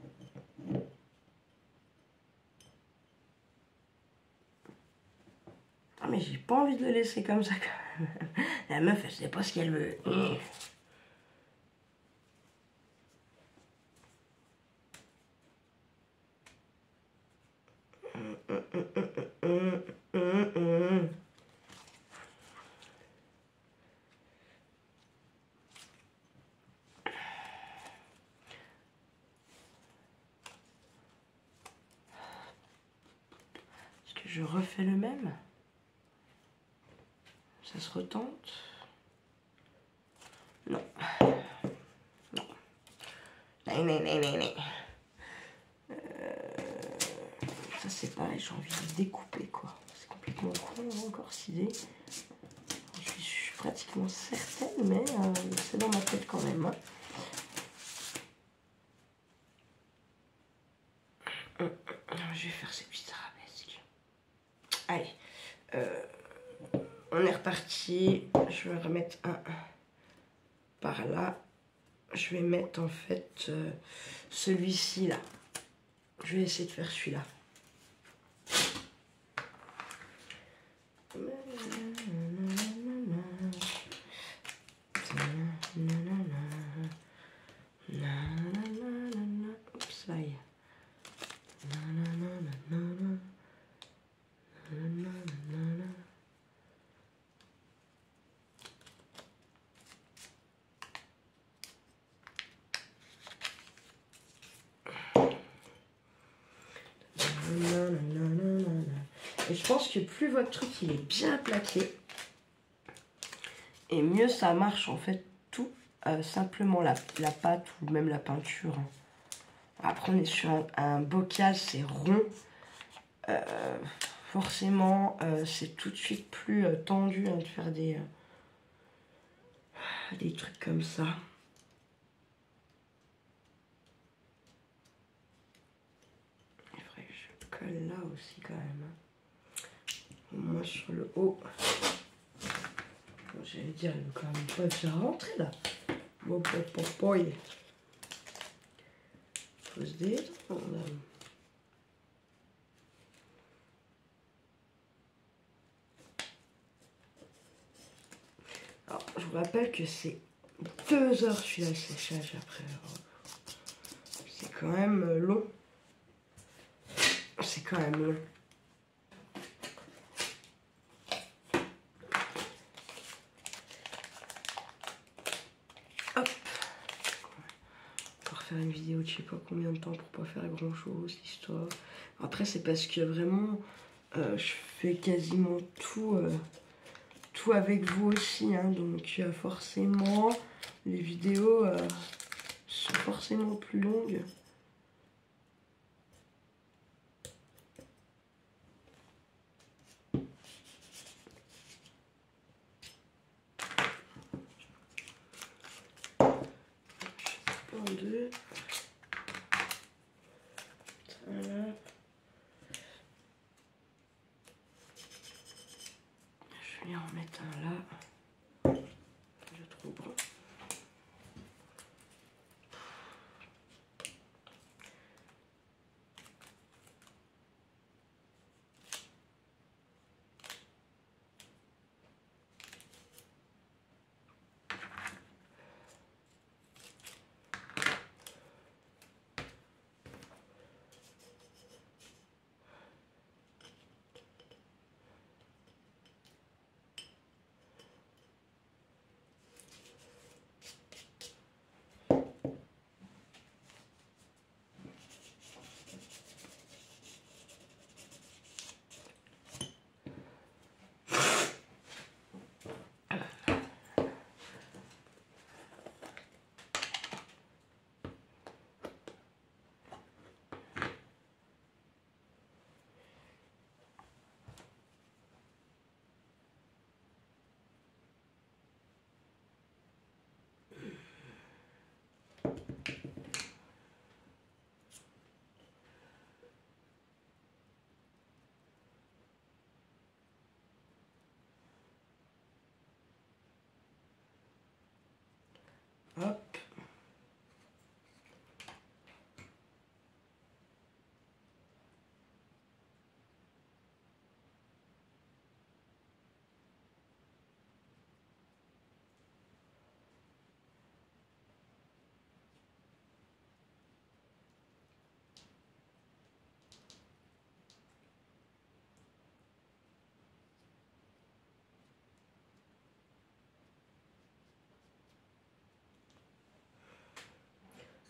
Ah mais j'ai pas envie de le laisser comme ça quand même. La meuf elle sait pas ce qu'elle veut. Est-ce que je refais le même? Ça se retente? Non. Non. Non, non, non, non, non. Euh, ça c'est pareil, j'ai envie de découper quoi. C'est complètement con encore cette idée. Je suis, je suis pratiquement certaine, mais euh, c'est dans ma tête quand même. Hein. Je vais faire ces petites arabesques. Allez. Euh, on est reparti. Je vais remettre un par là. Je vais mettre en fait euh, celui-ci là. Je vais essayer de faire celui-là. Oups, là y est. Et je pense que plus votre truc il est bien plaqué, et mieux ça marche en fait tout, euh, simplement la, la pâte ou même la peinture. Après on est sur un, un bocal, c'est rond, euh, forcément euh, c'est tout de suite plus euh, tendu hein, de faire des, euh, des trucs comme ça. Il faudrait que je colle là aussi quand même. Moi sur le haut. J'allais dire, il veut quand même pas déjà rentrer là. Bon, bon, bon, bon. Faut se détendre. Alors, je vous rappelle que c'est deux heures celui-là, le séchage après. C'est quand même long. C'est quand même long. Hop. Pour faire une vidéo de je sais pas combien de temps pour pas faire grand chose, l'histoire. Après, c'est parce que vraiment, euh, je fais quasiment tout. Euh, tout avec vous aussi, hein, donc euh, forcément les vidéos euh, sont forcément plus longues. Un, deux. Voilà.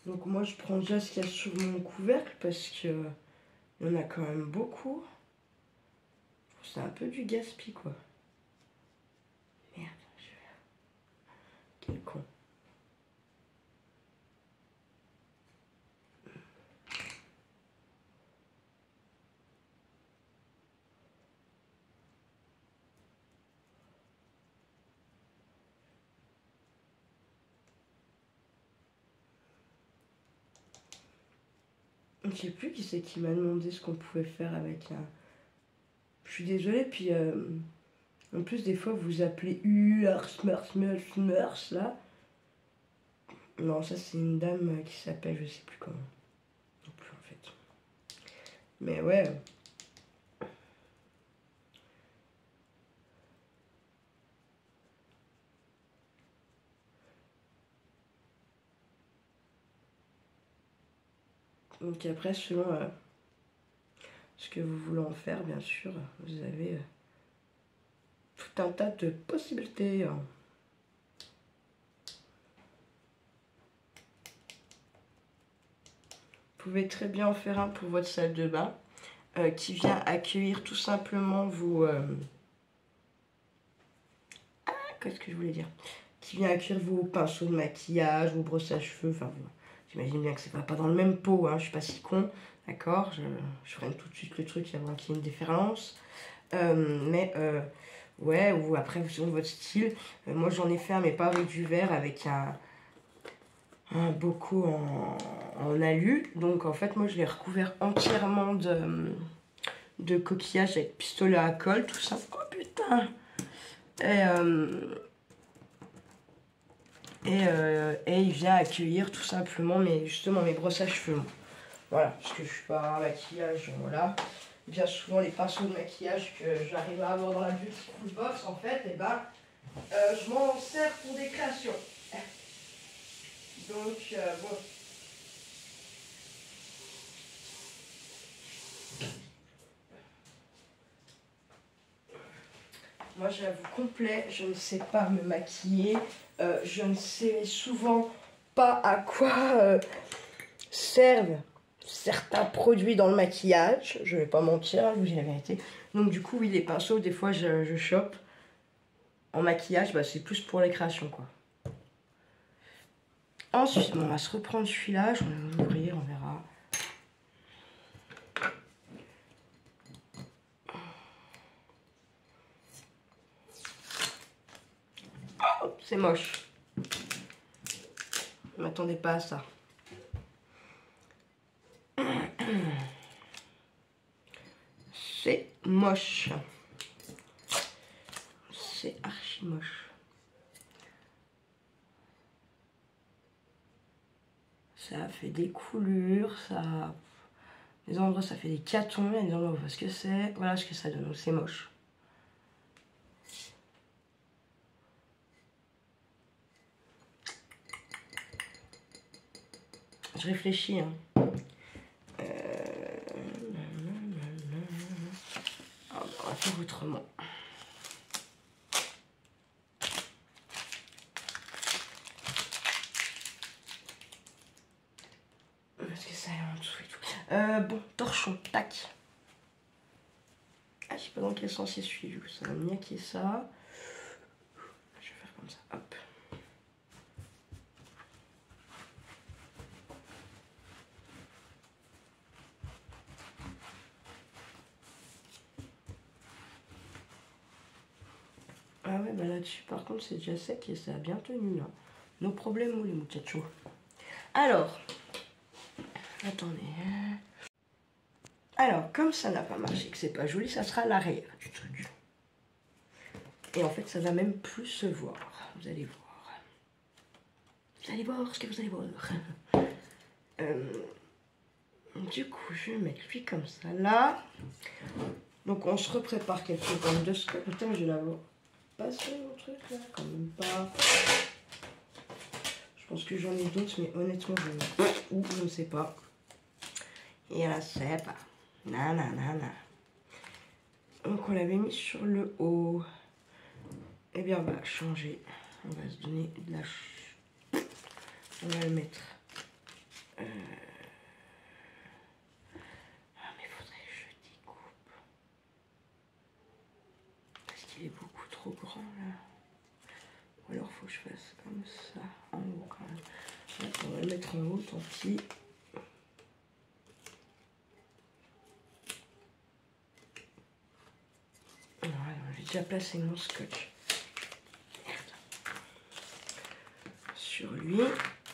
Donc moi je prends déjà ce qu'il y a sur mon couvercle parce que il y en a quand même beaucoup. C'est un peu du gaspille quoi. Merde, je... quel con. Je sais plus qui c'est qui m'a demandé ce qu'on pouvait faire avec un... Je suis désolée, puis euh, en plus des fois vous appelez U, Ars, Mers, Mers, Mers, là. Non, ça c'est une dame qui s'appelle, je sais plus comment. Non plus en fait. Mais ouais. Donc après, selon euh, ce que vous voulez en faire, bien sûr, vous avez euh, tout un tas de possibilités. Hein. Vous pouvez très bien en faire un pour votre salle de bain euh, qui vient accueillir tout simplement vos... Euh... Ah, qu'est-ce que je voulais dire? Qui vient accueillir vos pinceaux de maquillage, vos brosses à cheveux, enfin, j'imagine bien que c'est pas, pas dans le même pot, hein, je suis pas si con, d'accord, je, je ferai tout de suite le truc avant qu'il y ait une différence. Euh, mais, euh, ouais, ou après, selon votre style, euh, moi j'en ai fait un, mais pas avec du verre, avec un, un bocaux en, en alu. Donc en fait, moi je l'ai recouvert entièrement de, de coquillages avec pistolet à colle, tout ça. Oh putain! Et... Euh, Et, euh, et il vient accueillir tout simplement mes, justement mes brosses à cheveux. Voilà, parce que je suis pas un maquillage, voilà. Bien souvent les pinceaux de maquillage que j'arrive à avoir dans la Beautiful Box, en fait, et ben, euh, je m'en sers pour des créations. Donc, euh, bon. Moi, j'avoue complet, je ne sais pas me maquiller. Euh, je ne sais souvent pas à quoi euh, servent certains produits dans le maquillage. Je vais pas mentir, je vous dis la vérité. Donc du coup, oui, les pinceaux, des fois, je, je chope. En maquillage, bah, c'est plus pour les créations, quoi. Ensuite, bon, on va se reprendre celui-là. Je vais l'ouvrir, on verra. Oh, c'est moche. Je m'attendais pas à ça. C'est moche. C'est archi moche. Ça fait des coulures, ça... Des endroits, ça fait des catons, il y a des endroits où on voit ce que c'est. Voilà ce que ça donne, c'est moche. Je réfléchis, hein. Euh... Oh, on va faire autrement. Est-ce que ça est en dessous et tout. Euh, bon, torchon, tac. Ah, je sais pas dans quel sens il suit, ça va niaquer ça. Je vais faire comme ça, hop. Ah ouais, bah là-dessus, par contre, c'est déjà sec et ça a bien tenu, là. Nos problèmes ou les muchachos. Alors, attendez. Alors, comme ça n'a pas marché, que c'est pas joli, ça sera l'arrière du truc. Et en fait, ça va même plus se voir. Vous allez voir. Vous allez voir ce que vous allez voir. euh, du coup, je vais mettre lui comme ça, là. Donc, on se reprépare quelques secondes de ce que... Putain, je vais l'avoir passé mon truc, là. Quand même pas. Je pense que j'en ai d'autres, mais honnêtement, je... Ou je ne sais pas. Et là, c'est pas... Nanana. Donc on l'avait mis sur le haut. Eh bien on va changer. On va se donner de la... On va le mettre Euh... Ah mais faudrait que je découpe. Parce qu'il est beaucoup trop grand là. Ou alors faut que je fasse comme ça, en haut quand même. Là, on va le mettre en haut, tant pis. Voilà, j'ai déjà placé mon scotch. Merde. Sur lui.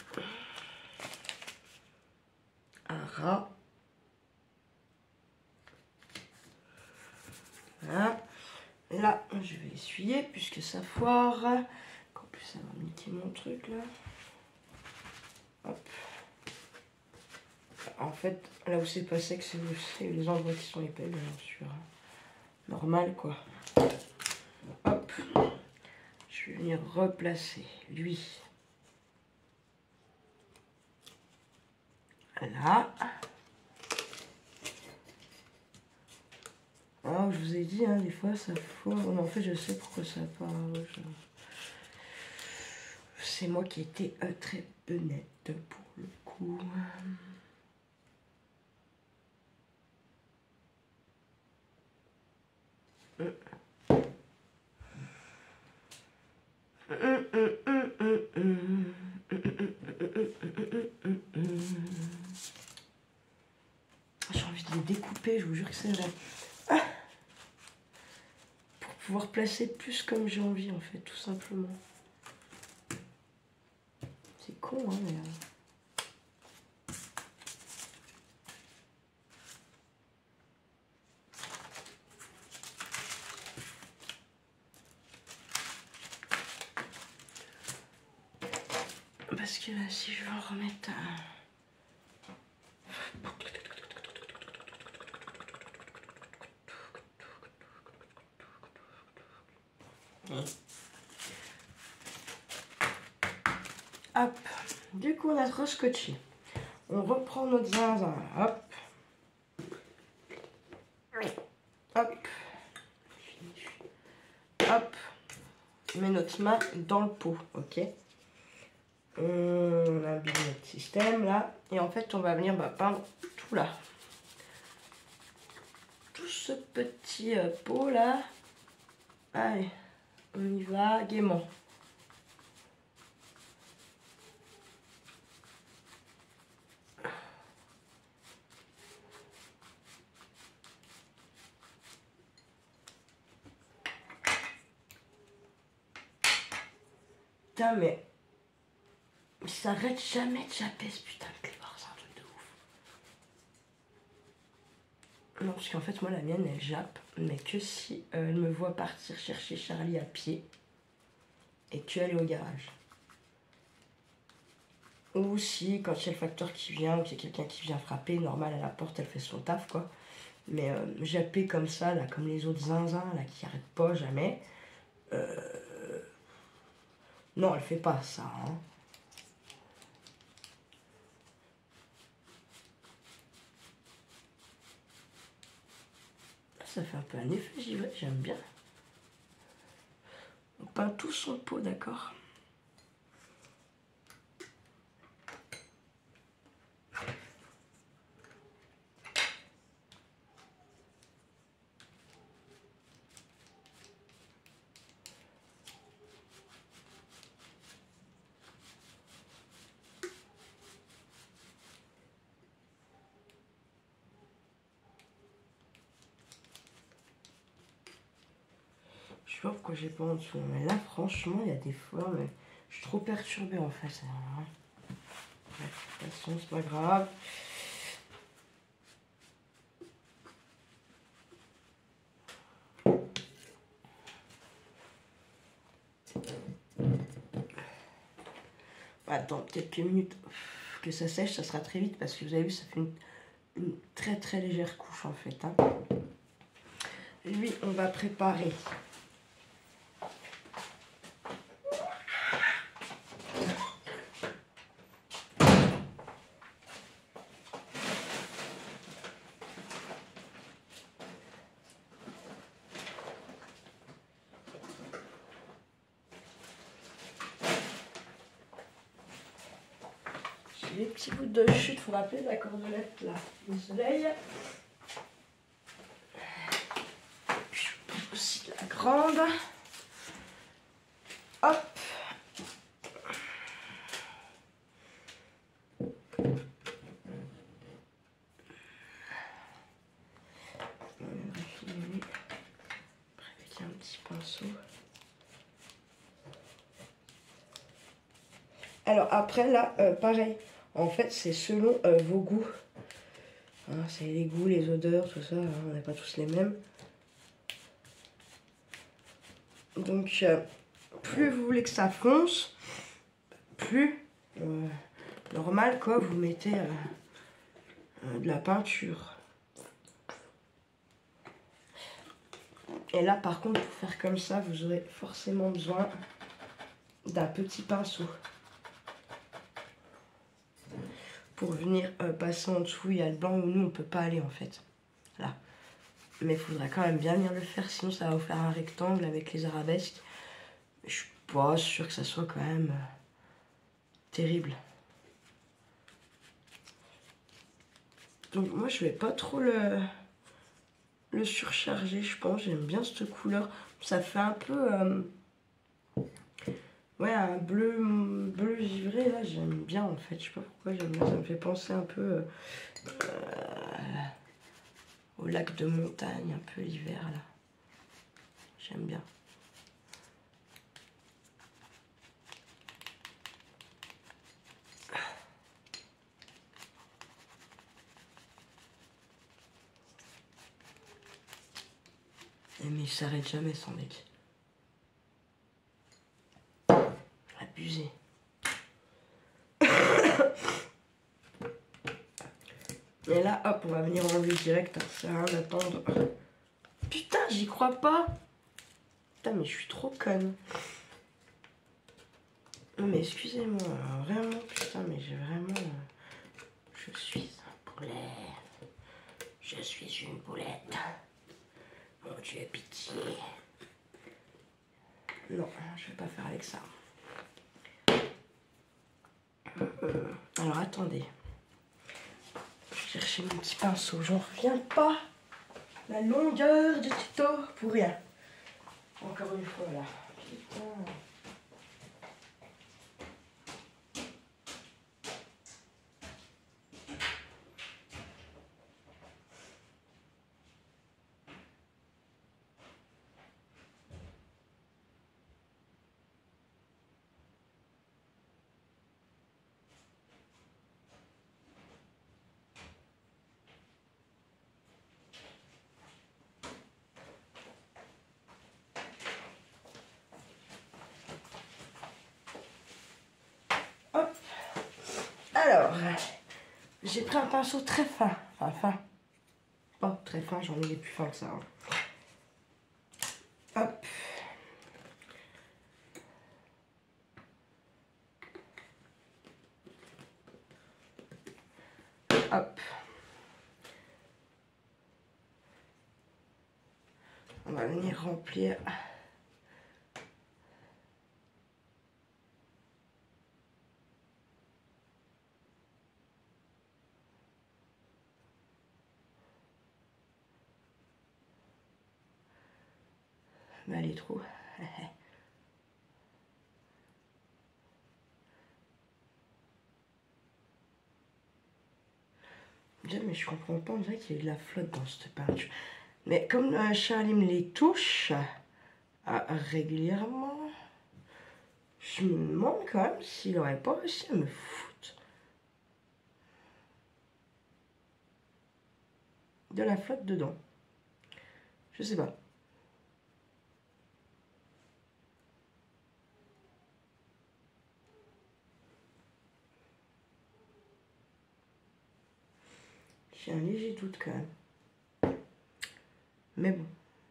Un rat. Voilà. Là, je vais essuyer puisque ça foire. En plus, ça va niquer mon truc là. Hop. En fait, là où c'est pas sec, c'est les endroits qui sont épais, bien sûr. Normal quoi. Hop. Je vais venir replacer lui. Là. Ah, je vous ai dit, hein, des fois ça foire. Mais en fait, je sais pourquoi ça part. Je... C'est moi qui étais euh, très benette pour le coup. J'ai envie de les découper, je vous jure que c'est vrai. Ah, pour pouvoir placer plus comme j'ai envie en fait, tout simplement. C'est con hein mais... Parce que là, si je veux en remettre un... Hop, du coup on a re-scotché. On reprend notre zinzin, hop. Hop. Hop. On met notre main dans le pot, ok. On habille notre système là. Et en fait on va venir bah, peindre tout là. Tout ce petit euh, pot là. Allez, on y va gaiement. Putain mais il s'arrête jamais de chapper ce putain de clébard, c'est un truc de ouf. Non parce qu'en fait moi la mienne elle jappe, mais que si euh, elle me voit partir chercher Charlie à pied et qu'elle est au garage. Ou si quand il y a le facteur qui vient ou qu'il y a quelqu'un qui vient frapper, normal à la porte elle fait son taf quoi. Mais euh, japper comme ça, là, comme les autres zinzins là qui arrêtent pas jamais. Euh... Non elle fait pas ça hein. Ça fait un peu un effet givré, j'aime bien. On peint tout son pot, d'accord? Je sais pas pourquoi j'ai pas en dessous, mais là franchement il y a des fois, mais je suis trop perturbée en fait. Hein. Bref, de toute façon c'est pas grave. Attends quelques minutes que ça sèche, ça sera très vite parce que vous avez vu ça fait une, une très très légère couche en fait. Hein. Lui on va préparer. des petits bouts de chute, faut rappeler la cordelette là, le soleil. Aussi la grande. Hop. Avec un petit pinceau. Alors après là, euh, pareil, en fait c'est selon euh, vos goûts. Hein, c'est les goûts, les odeurs, tout ça, hein, on n'est pas tous les mêmes. Donc euh, plus vous voulez que ça fonce, plus euh, normal quoi, vous mettez euh, euh, de la peinture. Et là par contre pour faire comme ça, vous aurez forcément besoin d'un petit pinceau. Pour venir euh, passer en dessous, il y a le blanc où nous on peut pas aller en fait. Là. Mais il faudra quand même bien venir le faire, sinon ça va vous faire un rectangle avec les arabesques. Je suis pas sûre que ça soit quand même euh, terrible. Donc moi je vais pas trop le, le surcharger, je pense. J'aime bien cette couleur. Ça fait un peu... Euh, ouais, un bleu, bleu givré, là, j'aime bien en fait. Je sais pas pourquoi j'aime bien. Ça me fait penser un peu euh, euh, au lac de montagne, un peu l'hiver là. J'aime bien. Mais il s'arrête jamais son mec. Abusé. Et là, hop, on va venir enlever direct. Ça sert à rien d'attendre. Putain, j'y crois pas. Putain, mais je suis trop conne. Non, mais excusez-moi, vraiment, putain, mais j'ai vraiment... Je suis un poulet. Je suis une poulette. Mon Dieu, pitié. Non, je vais pas faire avec ça. Alors, attendez. Je vais chercher mon petit pinceau. J'en reviens pas. La longueur du tuto pour rien. Encore une fois, là. Putain. Hop. Alors, j'ai pris un pinceau très fin. Enfin, fin. Pas très fin, j'en ai des plus fins que ça. Hein. Hop. Hop. On va venir remplir. Mais elle est trop. Mais je comprends pas, on dirait qu'il y a de la flotte dans cette peinture. Mais comme euh, Charlie me les touche euh, régulièrement, je me demande quand même s'il aurait pas réussi à me foutre de la flotte dedans. Je sais pas. J'ai un léger doute quand même. Mais bon.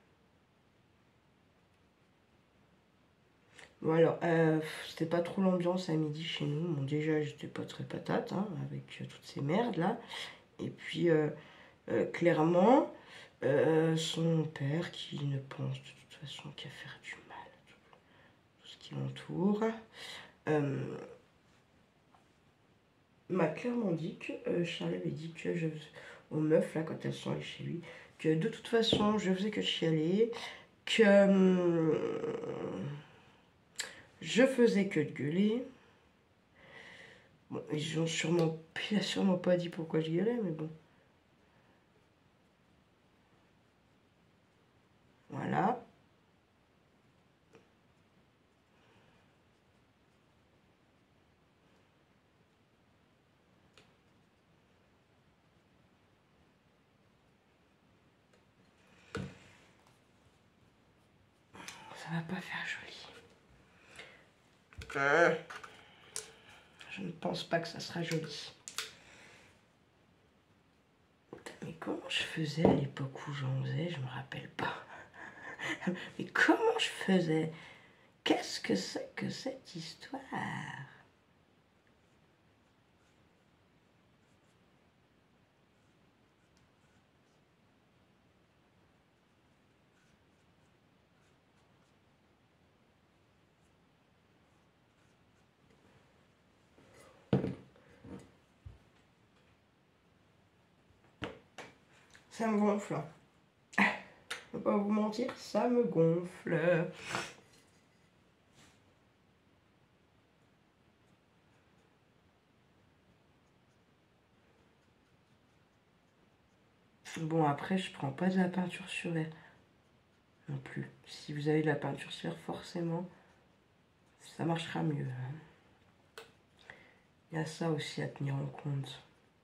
Bon alors, euh, c'était pas trop l'ambiance à midi chez nous. Bon déjà, j'étais pas très patate hein, avec euh, toutes ces merdes là. Et puis, euh, euh, clairement, euh, son père qui ne pense de toute façon qu'à faire du mal à tout, tout ce qui l'entoure. Euh, m'a clairement dit que euh, Charles avait dit que je aux meufs là quand elles sont allées chez lui que de toute façon je faisais que chialer, que hum, je faisais que de gueuler. Bon, ils ont sûrement, il a sûrement pas dit pourquoi je gueulais, mais bon. Voilà. Ça va pas faire joli. Euh, je ne pense pas que ça sera joli. Mais comment je faisais à l'époque où j'en faisais, je me rappelle pas. Mais comment je faisais? Qu'est-ce que c'est que cette histoire? Ça me gonfle. Je ne vais pas vous mentir, ça me gonfle. Bon, après, je prends pas de la peinture sur verre non plus. Si vous avez de la peinture sur verre, forcément, ça marchera mieux. Il y a ça aussi à tenir en compte.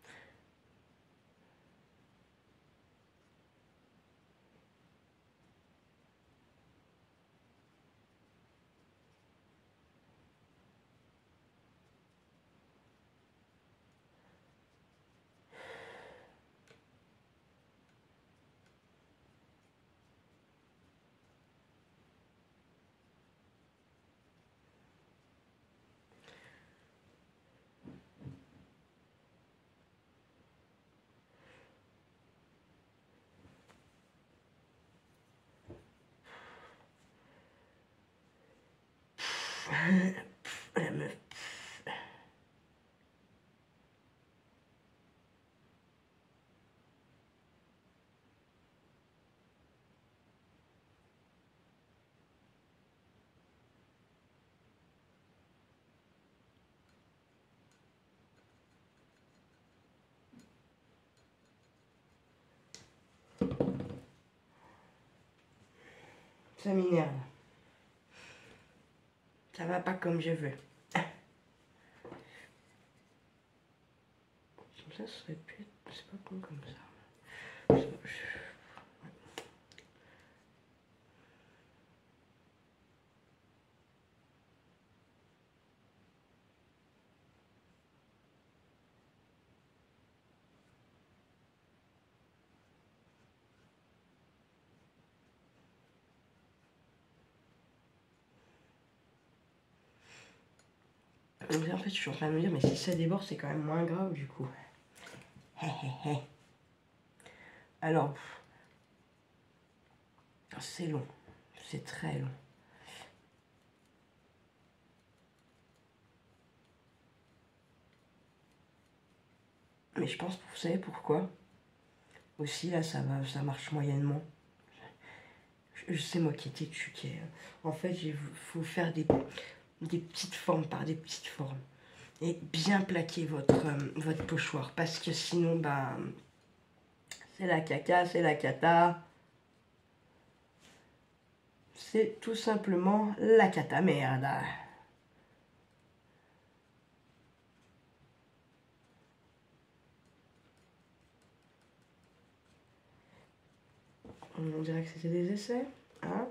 La meuf. Ça m'énerve. Ça va pas comme je veux. Ça serait plus... C'est pas con comme ça. Je- Donc, en fait, je suis en train de me dire, mais si ça déborde, c'est quand même moins grave du coup. Alors, c'est long. C'est très long. Mais je pense, vous savez pourquoi? Aussi, là, ça va, ça marche moyennement. Je, je sais, moi qui étais tuquée. En fait, il faut faire des, des petites formes par des petites formes. Et bien plaquer votre, euh, votre pochoir. Parce que sinon, bah, c'est la caca, c'est la cata. C'est tout simplement la cata merde. On dirait que c'était des essais. Hein?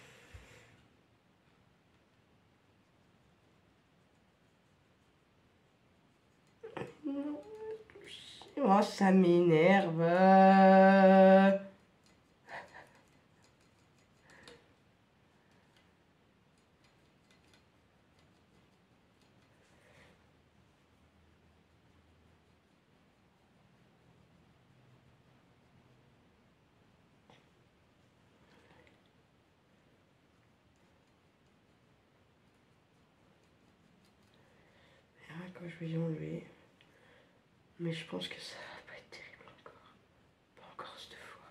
Oh, ça m'énerve. Quand je vais y enlever. Mais je pense que ça va pas être terrible encore. Pas encore cette fois.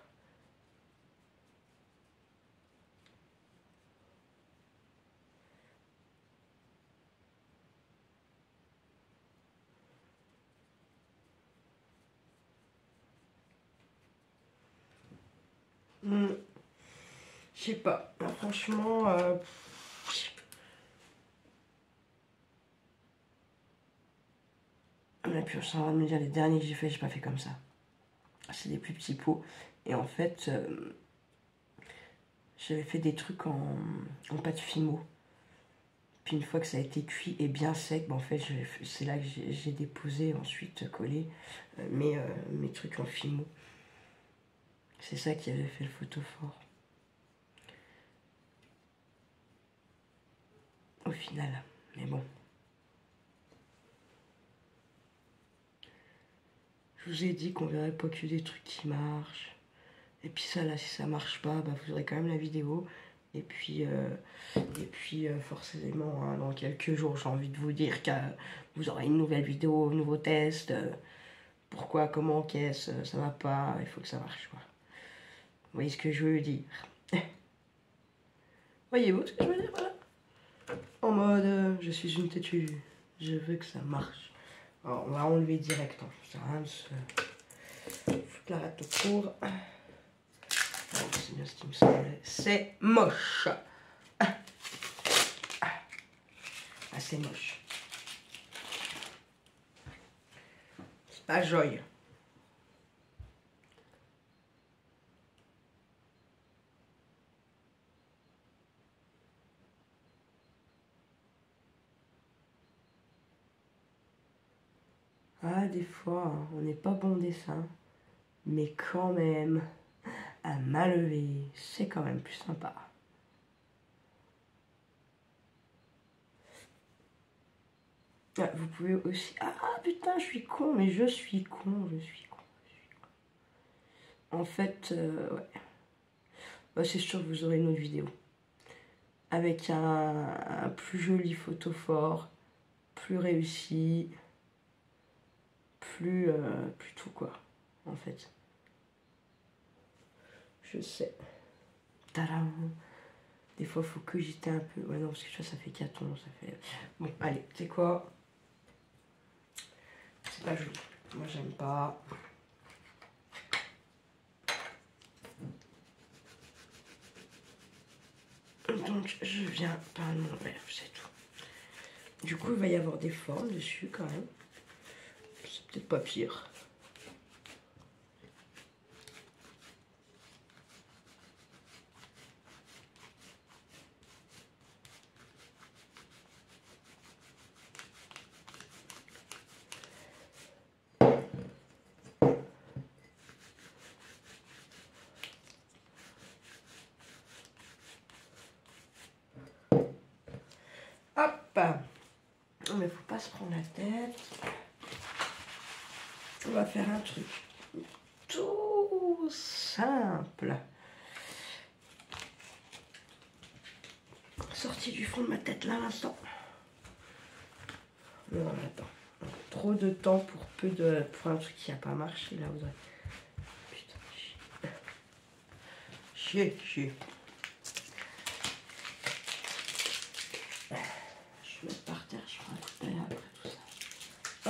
Hmm. Je sais pas. Là, franchement... Euh... Et puis, je suis en train de me dire, les derniers que j'ai fait, j'ai pas fait comme ça. C'est des plus petits pots. Et en fait, euh, j'avais fait des trucs en, en pâte fimo. Puis une fois que ça a été cuit et bien sec, ben en fait, c'est là que j'ai déposé, ensuite collé euh, mes, euh, mes trucs en fimo. C'est ça qui avait fait le photophore. Au final, mais bon. Je vous ai dit qu'on verrait pas que des trucs qui marchent. Et puis ça, là, si ça marche pas, bah, vous aurez quand même la vidéo. Et puis, euh, et puis euh, forcément, hein, dans quelques jours, j'ai envie de vous dire que vous aurez une nouvelle vidéo, un nouveau test. Euh, pourquoi, comment, qu'est-ce, ça va pas, il faut que ça marche, quoi. Vous voyez ce que je veux dire? Voyez-vous ce que je veux dire, voilà. En mode, euh, je suis une têtue, je veux que ça marche. Alors, on va enlever direct, hein. Ça sert à rien de se foutre la rate au cours. C'est bien ce qui me semblait. C'est moche. Ah, c'est moche. C'est pas joyeux. Ah, des fois, hein, on n'est pas bon au dessin, mais quand même, à main levée, c'est quand même plus sympa. Ah, vous pouvez aussi... Ah putain, je suis con, mais je suis con, je suis con, je suis con. En fait, euh, ouais. Bah, c'est sûr que vous aurez une autre vidéo. Avec un, un plus joli photophore, plus réussi, plus, euh, plus tout quoi, en fait. Je sais. Tadam. Des fois, il faut cogiter un peu. Ouais, non, parce que tu vois, ça fait quatre ans, ça fait... Bon, allez, tu sais quoi? C'est pas joli. Moi, j'aime pas. Donc, je viens peindre mon verre, c'est tout. Du coup, il va y avoir des formes dessus, quand même. C'est peut-être pas pire. Hop! Mais faut pas se prendre la tête. On va faire un truc tout simple. Sorti du fond de ma tête là à l'instant. Non, attends. Trop de temps pour peu de. Pour un truc qui n'a pas marché là, vous aurez. Putain, chier. Chier, chier. Je vais mettre par terre, je ferai un coup d'œil après tout ça.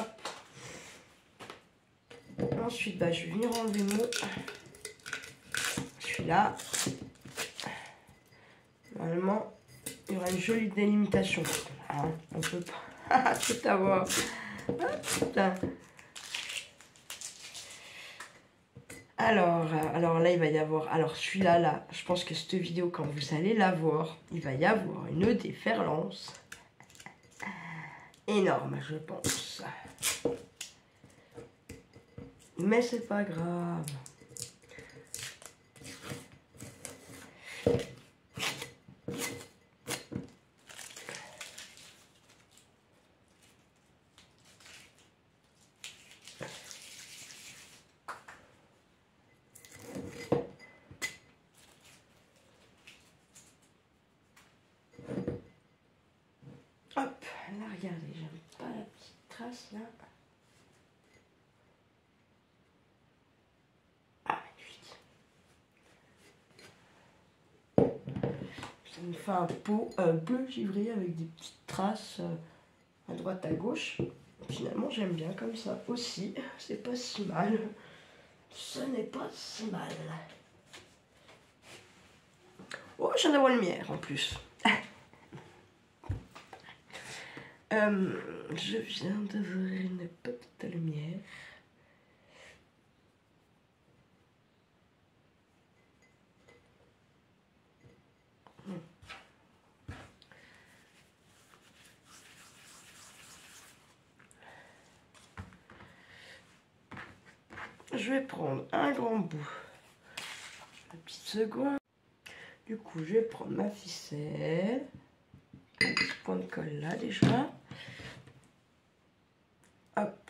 Hop. Ensuite, bah, je vais venir enlever mon. Celui-là. Normalement, il y aura une jolie délimitation. Hein, on peut pas tout avoir. Ah, putain. Alors, alors là, il va y avoir... Alors, celui-là, là, je pense que cette vidéo, quand vous allez la voir, il va y avoir une déferlance énorme, je pense. Mais c'est pas grave. Hop, là, regardez, j'aime pas la petite trace, là. me fait un pot euh, bleu givré avec des petites traces euh, à droite à gauche. Finalement j'aime bien comme ça aussi, c'est pas si mal. Ce n'est pas si mal. Oh, je viens d'avoir une lumière en plus. euh, je viens d'avoir une petite lumière. Je vais prendre un grand bout. Une petite seconde. Du coup, je vais prendre ma ficelle. Un petit point de colle là déjà. Hop.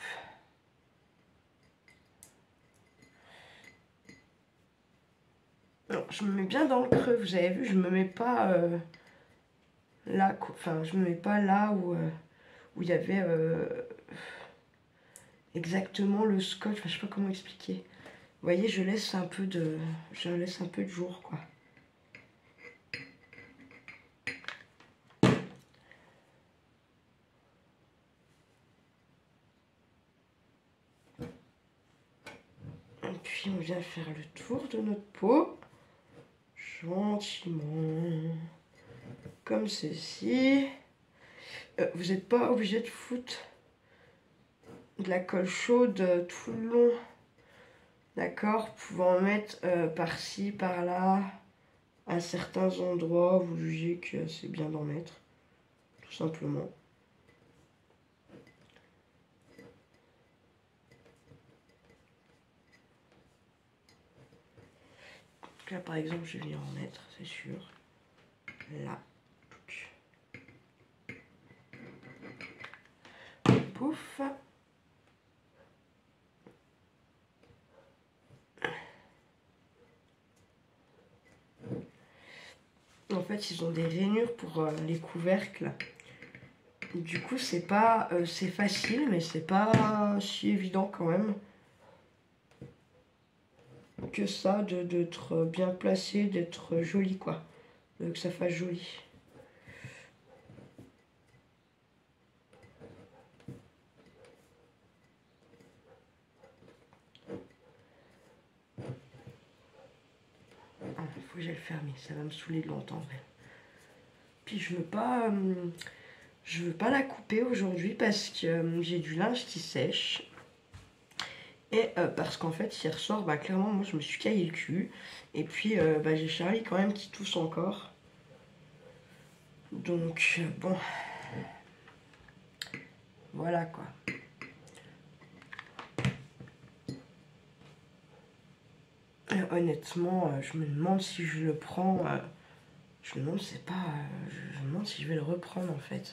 Non, je me mets bien dans le creux, vous avez vu, je me mets pas euh, là, enfin je me mets pas là où euh, où il y avait euh, exactement le scotch, enfin je sais pas comment expliquer. Vous voyez, je laisse un peu de, je laisse un peu de jour quoi. Et puis on vient faire le tour de notre peau, gentiment, comme ceci. Euh, vous n'êtes pas obligé de foutre de la colle chaude tout le long, d'accord? Vous pouvez en mettre euh, par-ci, par-là, à certains endroits où vous jugez que c'est bien d'en mettre, tout simplement. Donc là par exemple je vais venir en mettre, c'est sûr. Là. Pouf. En fait ils ont des rainures pour euh, les couvercles. Du coup c'est pas euh, c'est facile mais c'est pas si évident quand même que ça de d'être bien placé, d'être joli quoi, que ça fasse joli. Ah, il faut que j'aille le fermer, ça va me saouler de longtemps. Puis je veux pas euh, je veux pas la couper aujourd'hui parce que euh, j'ai du linge qui sèche. Et euh, parce qu'en fait hier soir bah clairement moi je me suis caillé le cul. Et puis euh, bah, j'ai Charlie quand même qui tousse encore. Donc euh, bon. Voilà quoi. Et honnêtement euh, je me demande si je le prends. Euh, je me demande c'est pas. Euh, je me demande si je vais le reprendre en fait.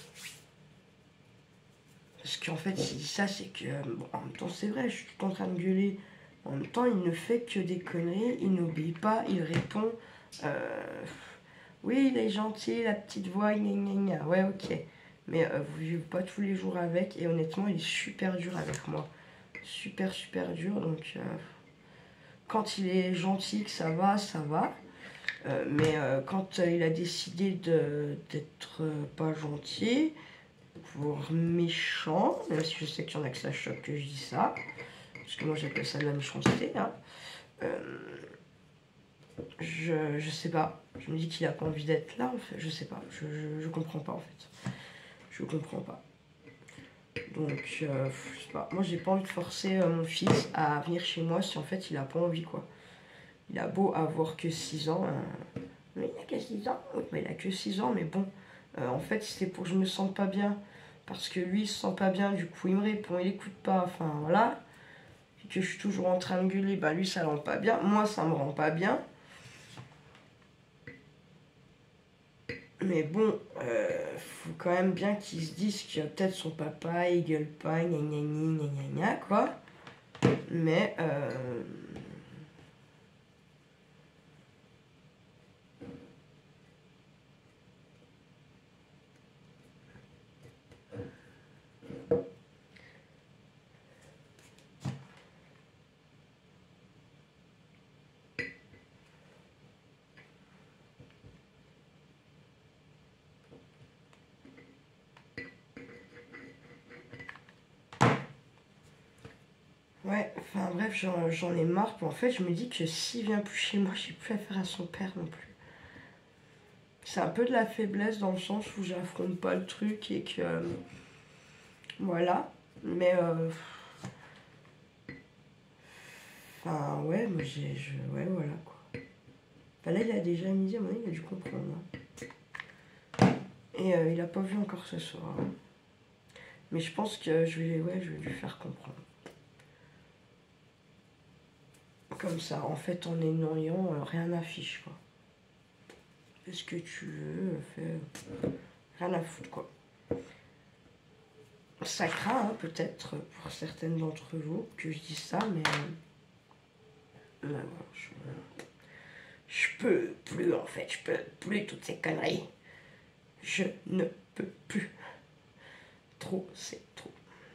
Parce qu'en fait, s'il dit ça, c'est que, bon, en même temps, c'est vrai, je suis tout en train de gueuler. En même temps, il ne fait que des conneries, il n'obéit pas, il répond. Euh, oui, il est gentil, la petite voix, gna gna gna. Ouais, ok. Mais euh, vous vivez pas tous les jours avec, et honnêtement, il est super dur avec moi. Super, super dur. Donc, euh, quand il est gentil, que ça va, ça va. Euh, mais euh, quand euh, il a décidé d'être euh, pas gentil, voire méchant, même si je sais qu'il y en a que ça choque que je dis ça, parce que moi j'appelle ça de la méchanceté, hein. euh, je, je sais pas, je me dis qu'il a pas envie d'être là, en fait, je sais pas, je, je, je comprends pas en fait, je comprends pas. Donc, euh, je sais pas, moi j'ai pas envie de forcer euh, mon fils à venir chez moi si en fait il a pas envie quoi. Il a beau avoir que six ans, euh, mais il a que six ans, oui, mais il a que six ans, mais bon, euh, en fait c'est pour que je me sente pas bien. Parce que lui il se sent pas bien, du coup il me répond, il écoute pas, enfin voilà. Et que je suis toujours en train de gueuler, bah lui ça le rend pas bien, moi ça me rend pas bien. Mais bon, euh, faut quand même bien qu'il se dise que peut-être son papa il gueule pas, gna gna gna gna gna gna quoi. Mais euh, Ouais, enfin bref, j'en ai marre. En fait, je me dis que s'il vient plus chez moi, j'ai plus affaire à son père non plus. C'est un peu de la faiblesse dans le sens où j'affronte pas le truc et que... Euh, voilà. Mais... Euh, enfin, ouais, moi j'ai... Ouais, voilà, quoi. Enfin, là, il a déjà midi, à mon avis, il a dû comprendre. Hein. Et euh, il a pas vu encore ce soir. Hein. Mais je pense que je vais, ouais, je vais lui faire comprendre. Comme ça, en fait, en ayant euh, rien n'affiche, quoi. Fais ce que tu veux, fais... Rien à foutre, quoi. Ça craint, hein, peut-être, pour certaines d'entre vous, que je dise ça, mais... mais bon, je... je peux plus, en fait, je peux plus toutes ces conneries. Je ne peux plus. Trop, c'est trop.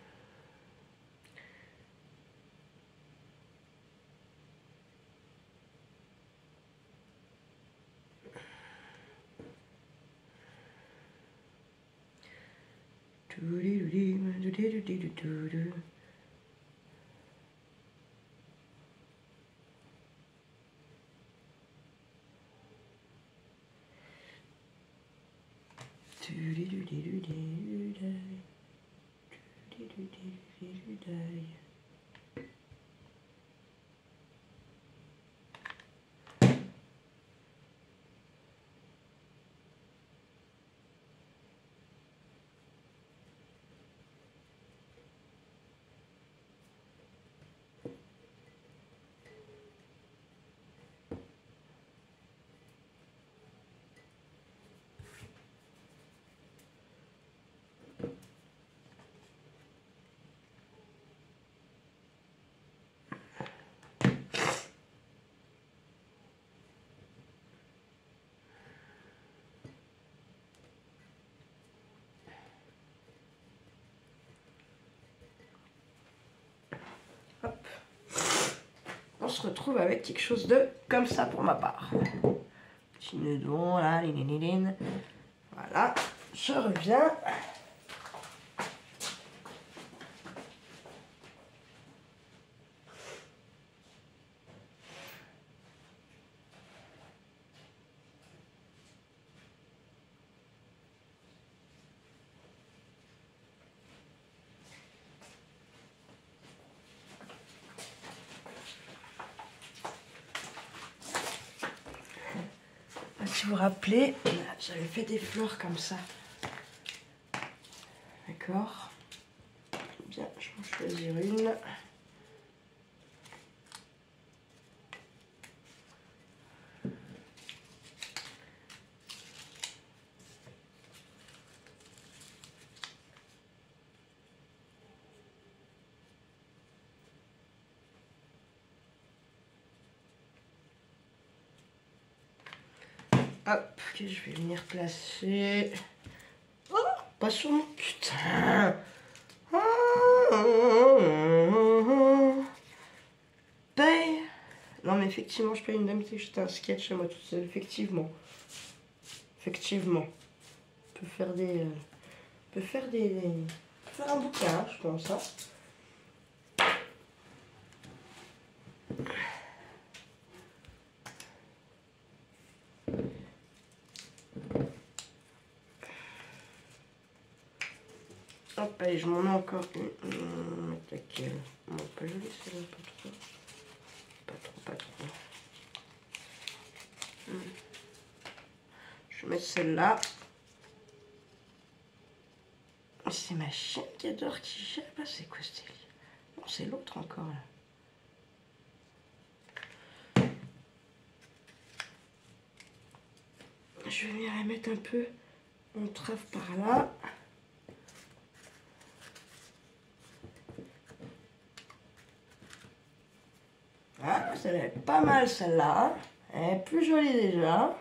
Hop. On se retrouve avec quelque chose de comme ça pour ma part. Petit nœudon, là, linéline. Voilà, je reviens. Si vous vous rappelez, j'avais fait des fleurs comme ça. D'accord. Bien, je vais en choisir une. Hop, que je vais venir placer. Oh, pas sur mon putain. Paye. Non mais effectivement, je paye une dame qui j'étais un sketch à moi toute seule. Effectivement. Effectivement. On peut faire des... On peut faire des... des... On peut faire un bouquin, je pense. Hein. Hop, allez, je m'en mets encore une. Hum, laquelle? Bon, pas jolie celle-là, pas trop. Pas trop, pas trop. Hum. Je vais mettre celle-là. C'est ma chienne qui adore qui gèle. C'est quoi ce délire? Non, c'est l'autre encore là. Je vais venir la mettre un peu en trave par là. Ah, ça va être pas mal celle-là. Elle est plus jolie déjà.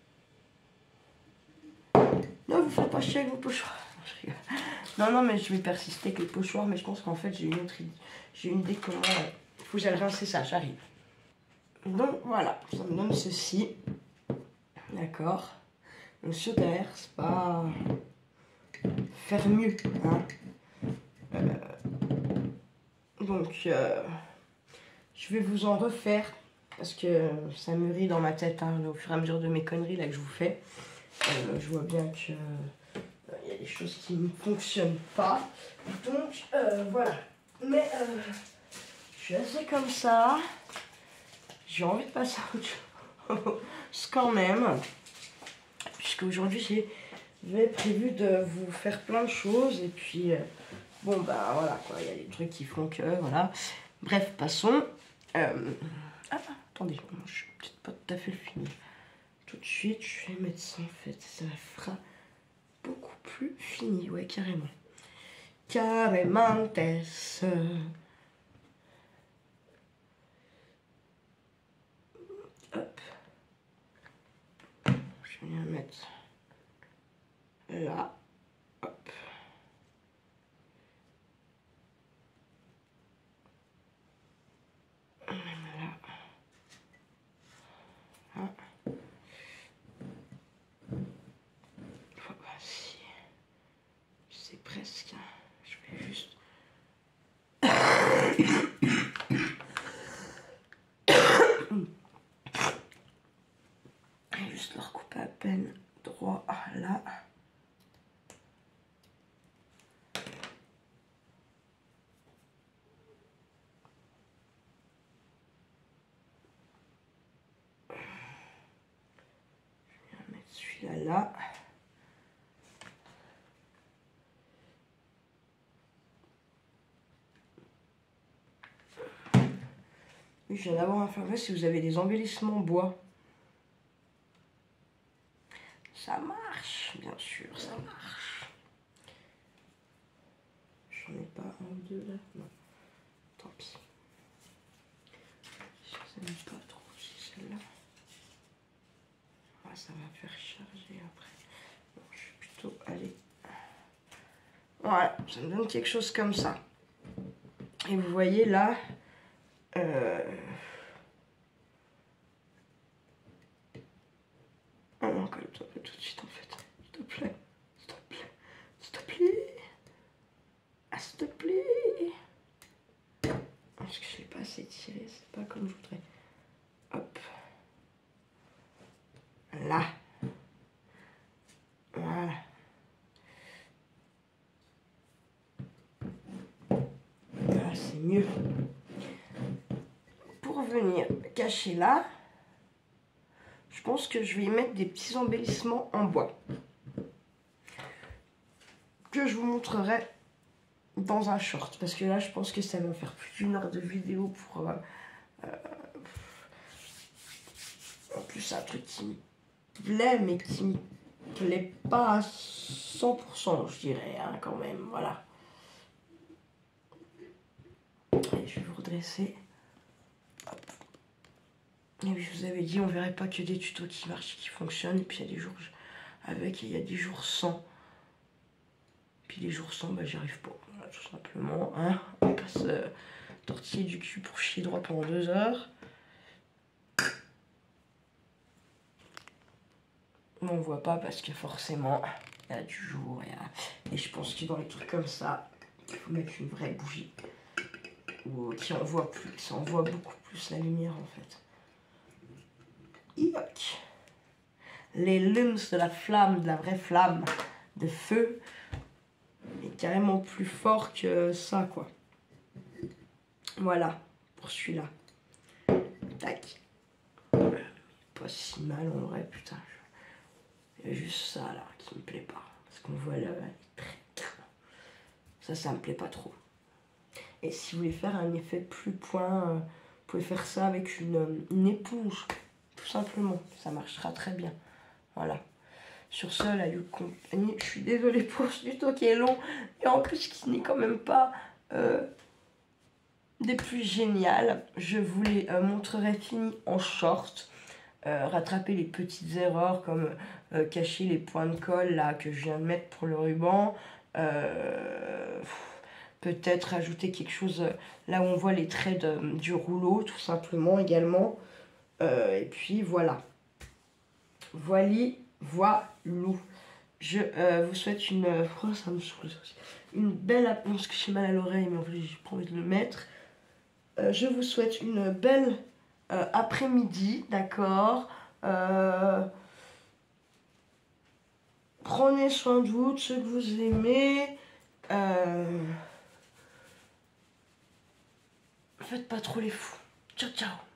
Non, vous faites pas chier avec vos pochoirs. Non, non, mais je vais persister avec les pochoirs, mais je pense qu'en fait j'ai une autre idée. J'ai une idée comment. Il faut que j'aille rincer ça, j'arrive. Donc voilà, ça me donne ceci. D'accord. Donc sur derrière, c'est pas faire mieux. Hein. Euh, Donc, euh, je vais vous en refaire parce que ça mûrit dans ma tête hein, au fur et à mesure de mes conneries là que je vous fais. Euh, je vois bien que il euh, y a des choses qui ne fonctionnent pas. Donc, euh, voilà. Mais euh, je suis assez comme ça. J'ai envie de passer à autre chose quand même. Puisque aujourd'hui, j'avais prévu de vous faire plein de choses. Et puis, euh, bon, bah voilà quoi. Il y a des trucs qui font que, voilà. Bref, passons. Euh... Ah, attendez, je suis peut-être pas tout à fait le fini. Tout de suite, je vais mettre ça en fait. Ça fera beaucoup plus fini, ouais, carrément. Carrément, Tess. Hop. Je vais la mettre là. Hop. Même là. Là. Voici. C'est presque. Je vais juste. Juste leur couper à peine droit là. Je vais mettre celui-là là. Oui, je viens d'avoir informé si vous avez des embellissements bois. Ça marche, bien sûr, ça marche. J'en ai pas un ou deux là. Non. Tant pis. Je n'aime pas trop si celle-là. Ah, ça va faire charger après. Bon, je suis plutôt allée. Voilà, ça me donne quelque chose comme ça. Et vous voyez là. Euh... Oh non, calme-toi pas tout de suite en fait. S'il te plaît. S'il te plaît. S'il te plaît. Ah, s'il te plaît. Parce que je ne l'ai pas assez tiré, c'est pas comme je voudrais. Hop. Là. Voilà. Là, c'est mieux. Pour venir cacher là, je pense que je vais y mettre des petits embellissements en bois. Que je vous montrerai dans un short. Parce que là, je pense que ça va faire plus d'une heure de vidéo pour... Euh, euh, en plus, c'est un truc qui me plaît, mais qui me plaît pas à cent pour cent, je dirais, hein, quand même. Voilà. Et je vais vous redresser. Hop. Et oui, je vous avais dit, on verrait pas que des tutos qui marchent et qui fonctionnent. Et puis, il y a des jours avec et il y a des jours sans. Puis les jours sans, bah, j'y arrive pas. Voilà, tout simplement. Hein. On passe euh, tortiller du cul pour chier droit pendant deux heures. Mais on voit pas parce que forcément, il y a du jour. Y a... Et je pense que dans les trucs comme ça, il faut mettre une vraie bougie. Ou qui envoie plus, ça envoie beaucoup plus la lumière en fait. Yuck. Les lumens de la flamme, de la vraie flamme de feu, est carrément plus fort que ça quoi. Voilà, pour celui-là. Tac. Pas si mal en vrai, putain. Il y a juste ça là qui me plaît pas. Parce qu'on voit là, très... ça, ça me plaît pas trop. Et si vous voulez faire un effet plus point, euh, vous pouvez faire ça avec une, une éponge. Tout simplement. Ça marchera très bien. Voilà. Sur ce, la You Company, je suis désolée pour ce tuto qui est long. Et en plus, qui n'est quand même pas euh, des plus géniales. Je vous les euh, montrerai fini en short. Euh, rattraper les petites erreurs comme euh, cacher les points de colle là que je viens de mettre pour le ruban. Euh, Peut-être ajouter quelque chose là où on voit les traits de, du rouleau, tout simplement également. Euh, et puis voilà. Voili, voilou. Je euh, vous souhaite une... Oh, ça me saoule, ça aussi. Une belle... ap- Parce que j'ai mal à l'oreille, mais en vrai, j'ai pas envie de le mettre. Euh, je vous souhaite une belle euh, après-midi, d'accord. euh, Prenez soin de vous, de ceux que vous aimez. Euh, Faites pas trop les fous. Ciao, ciao.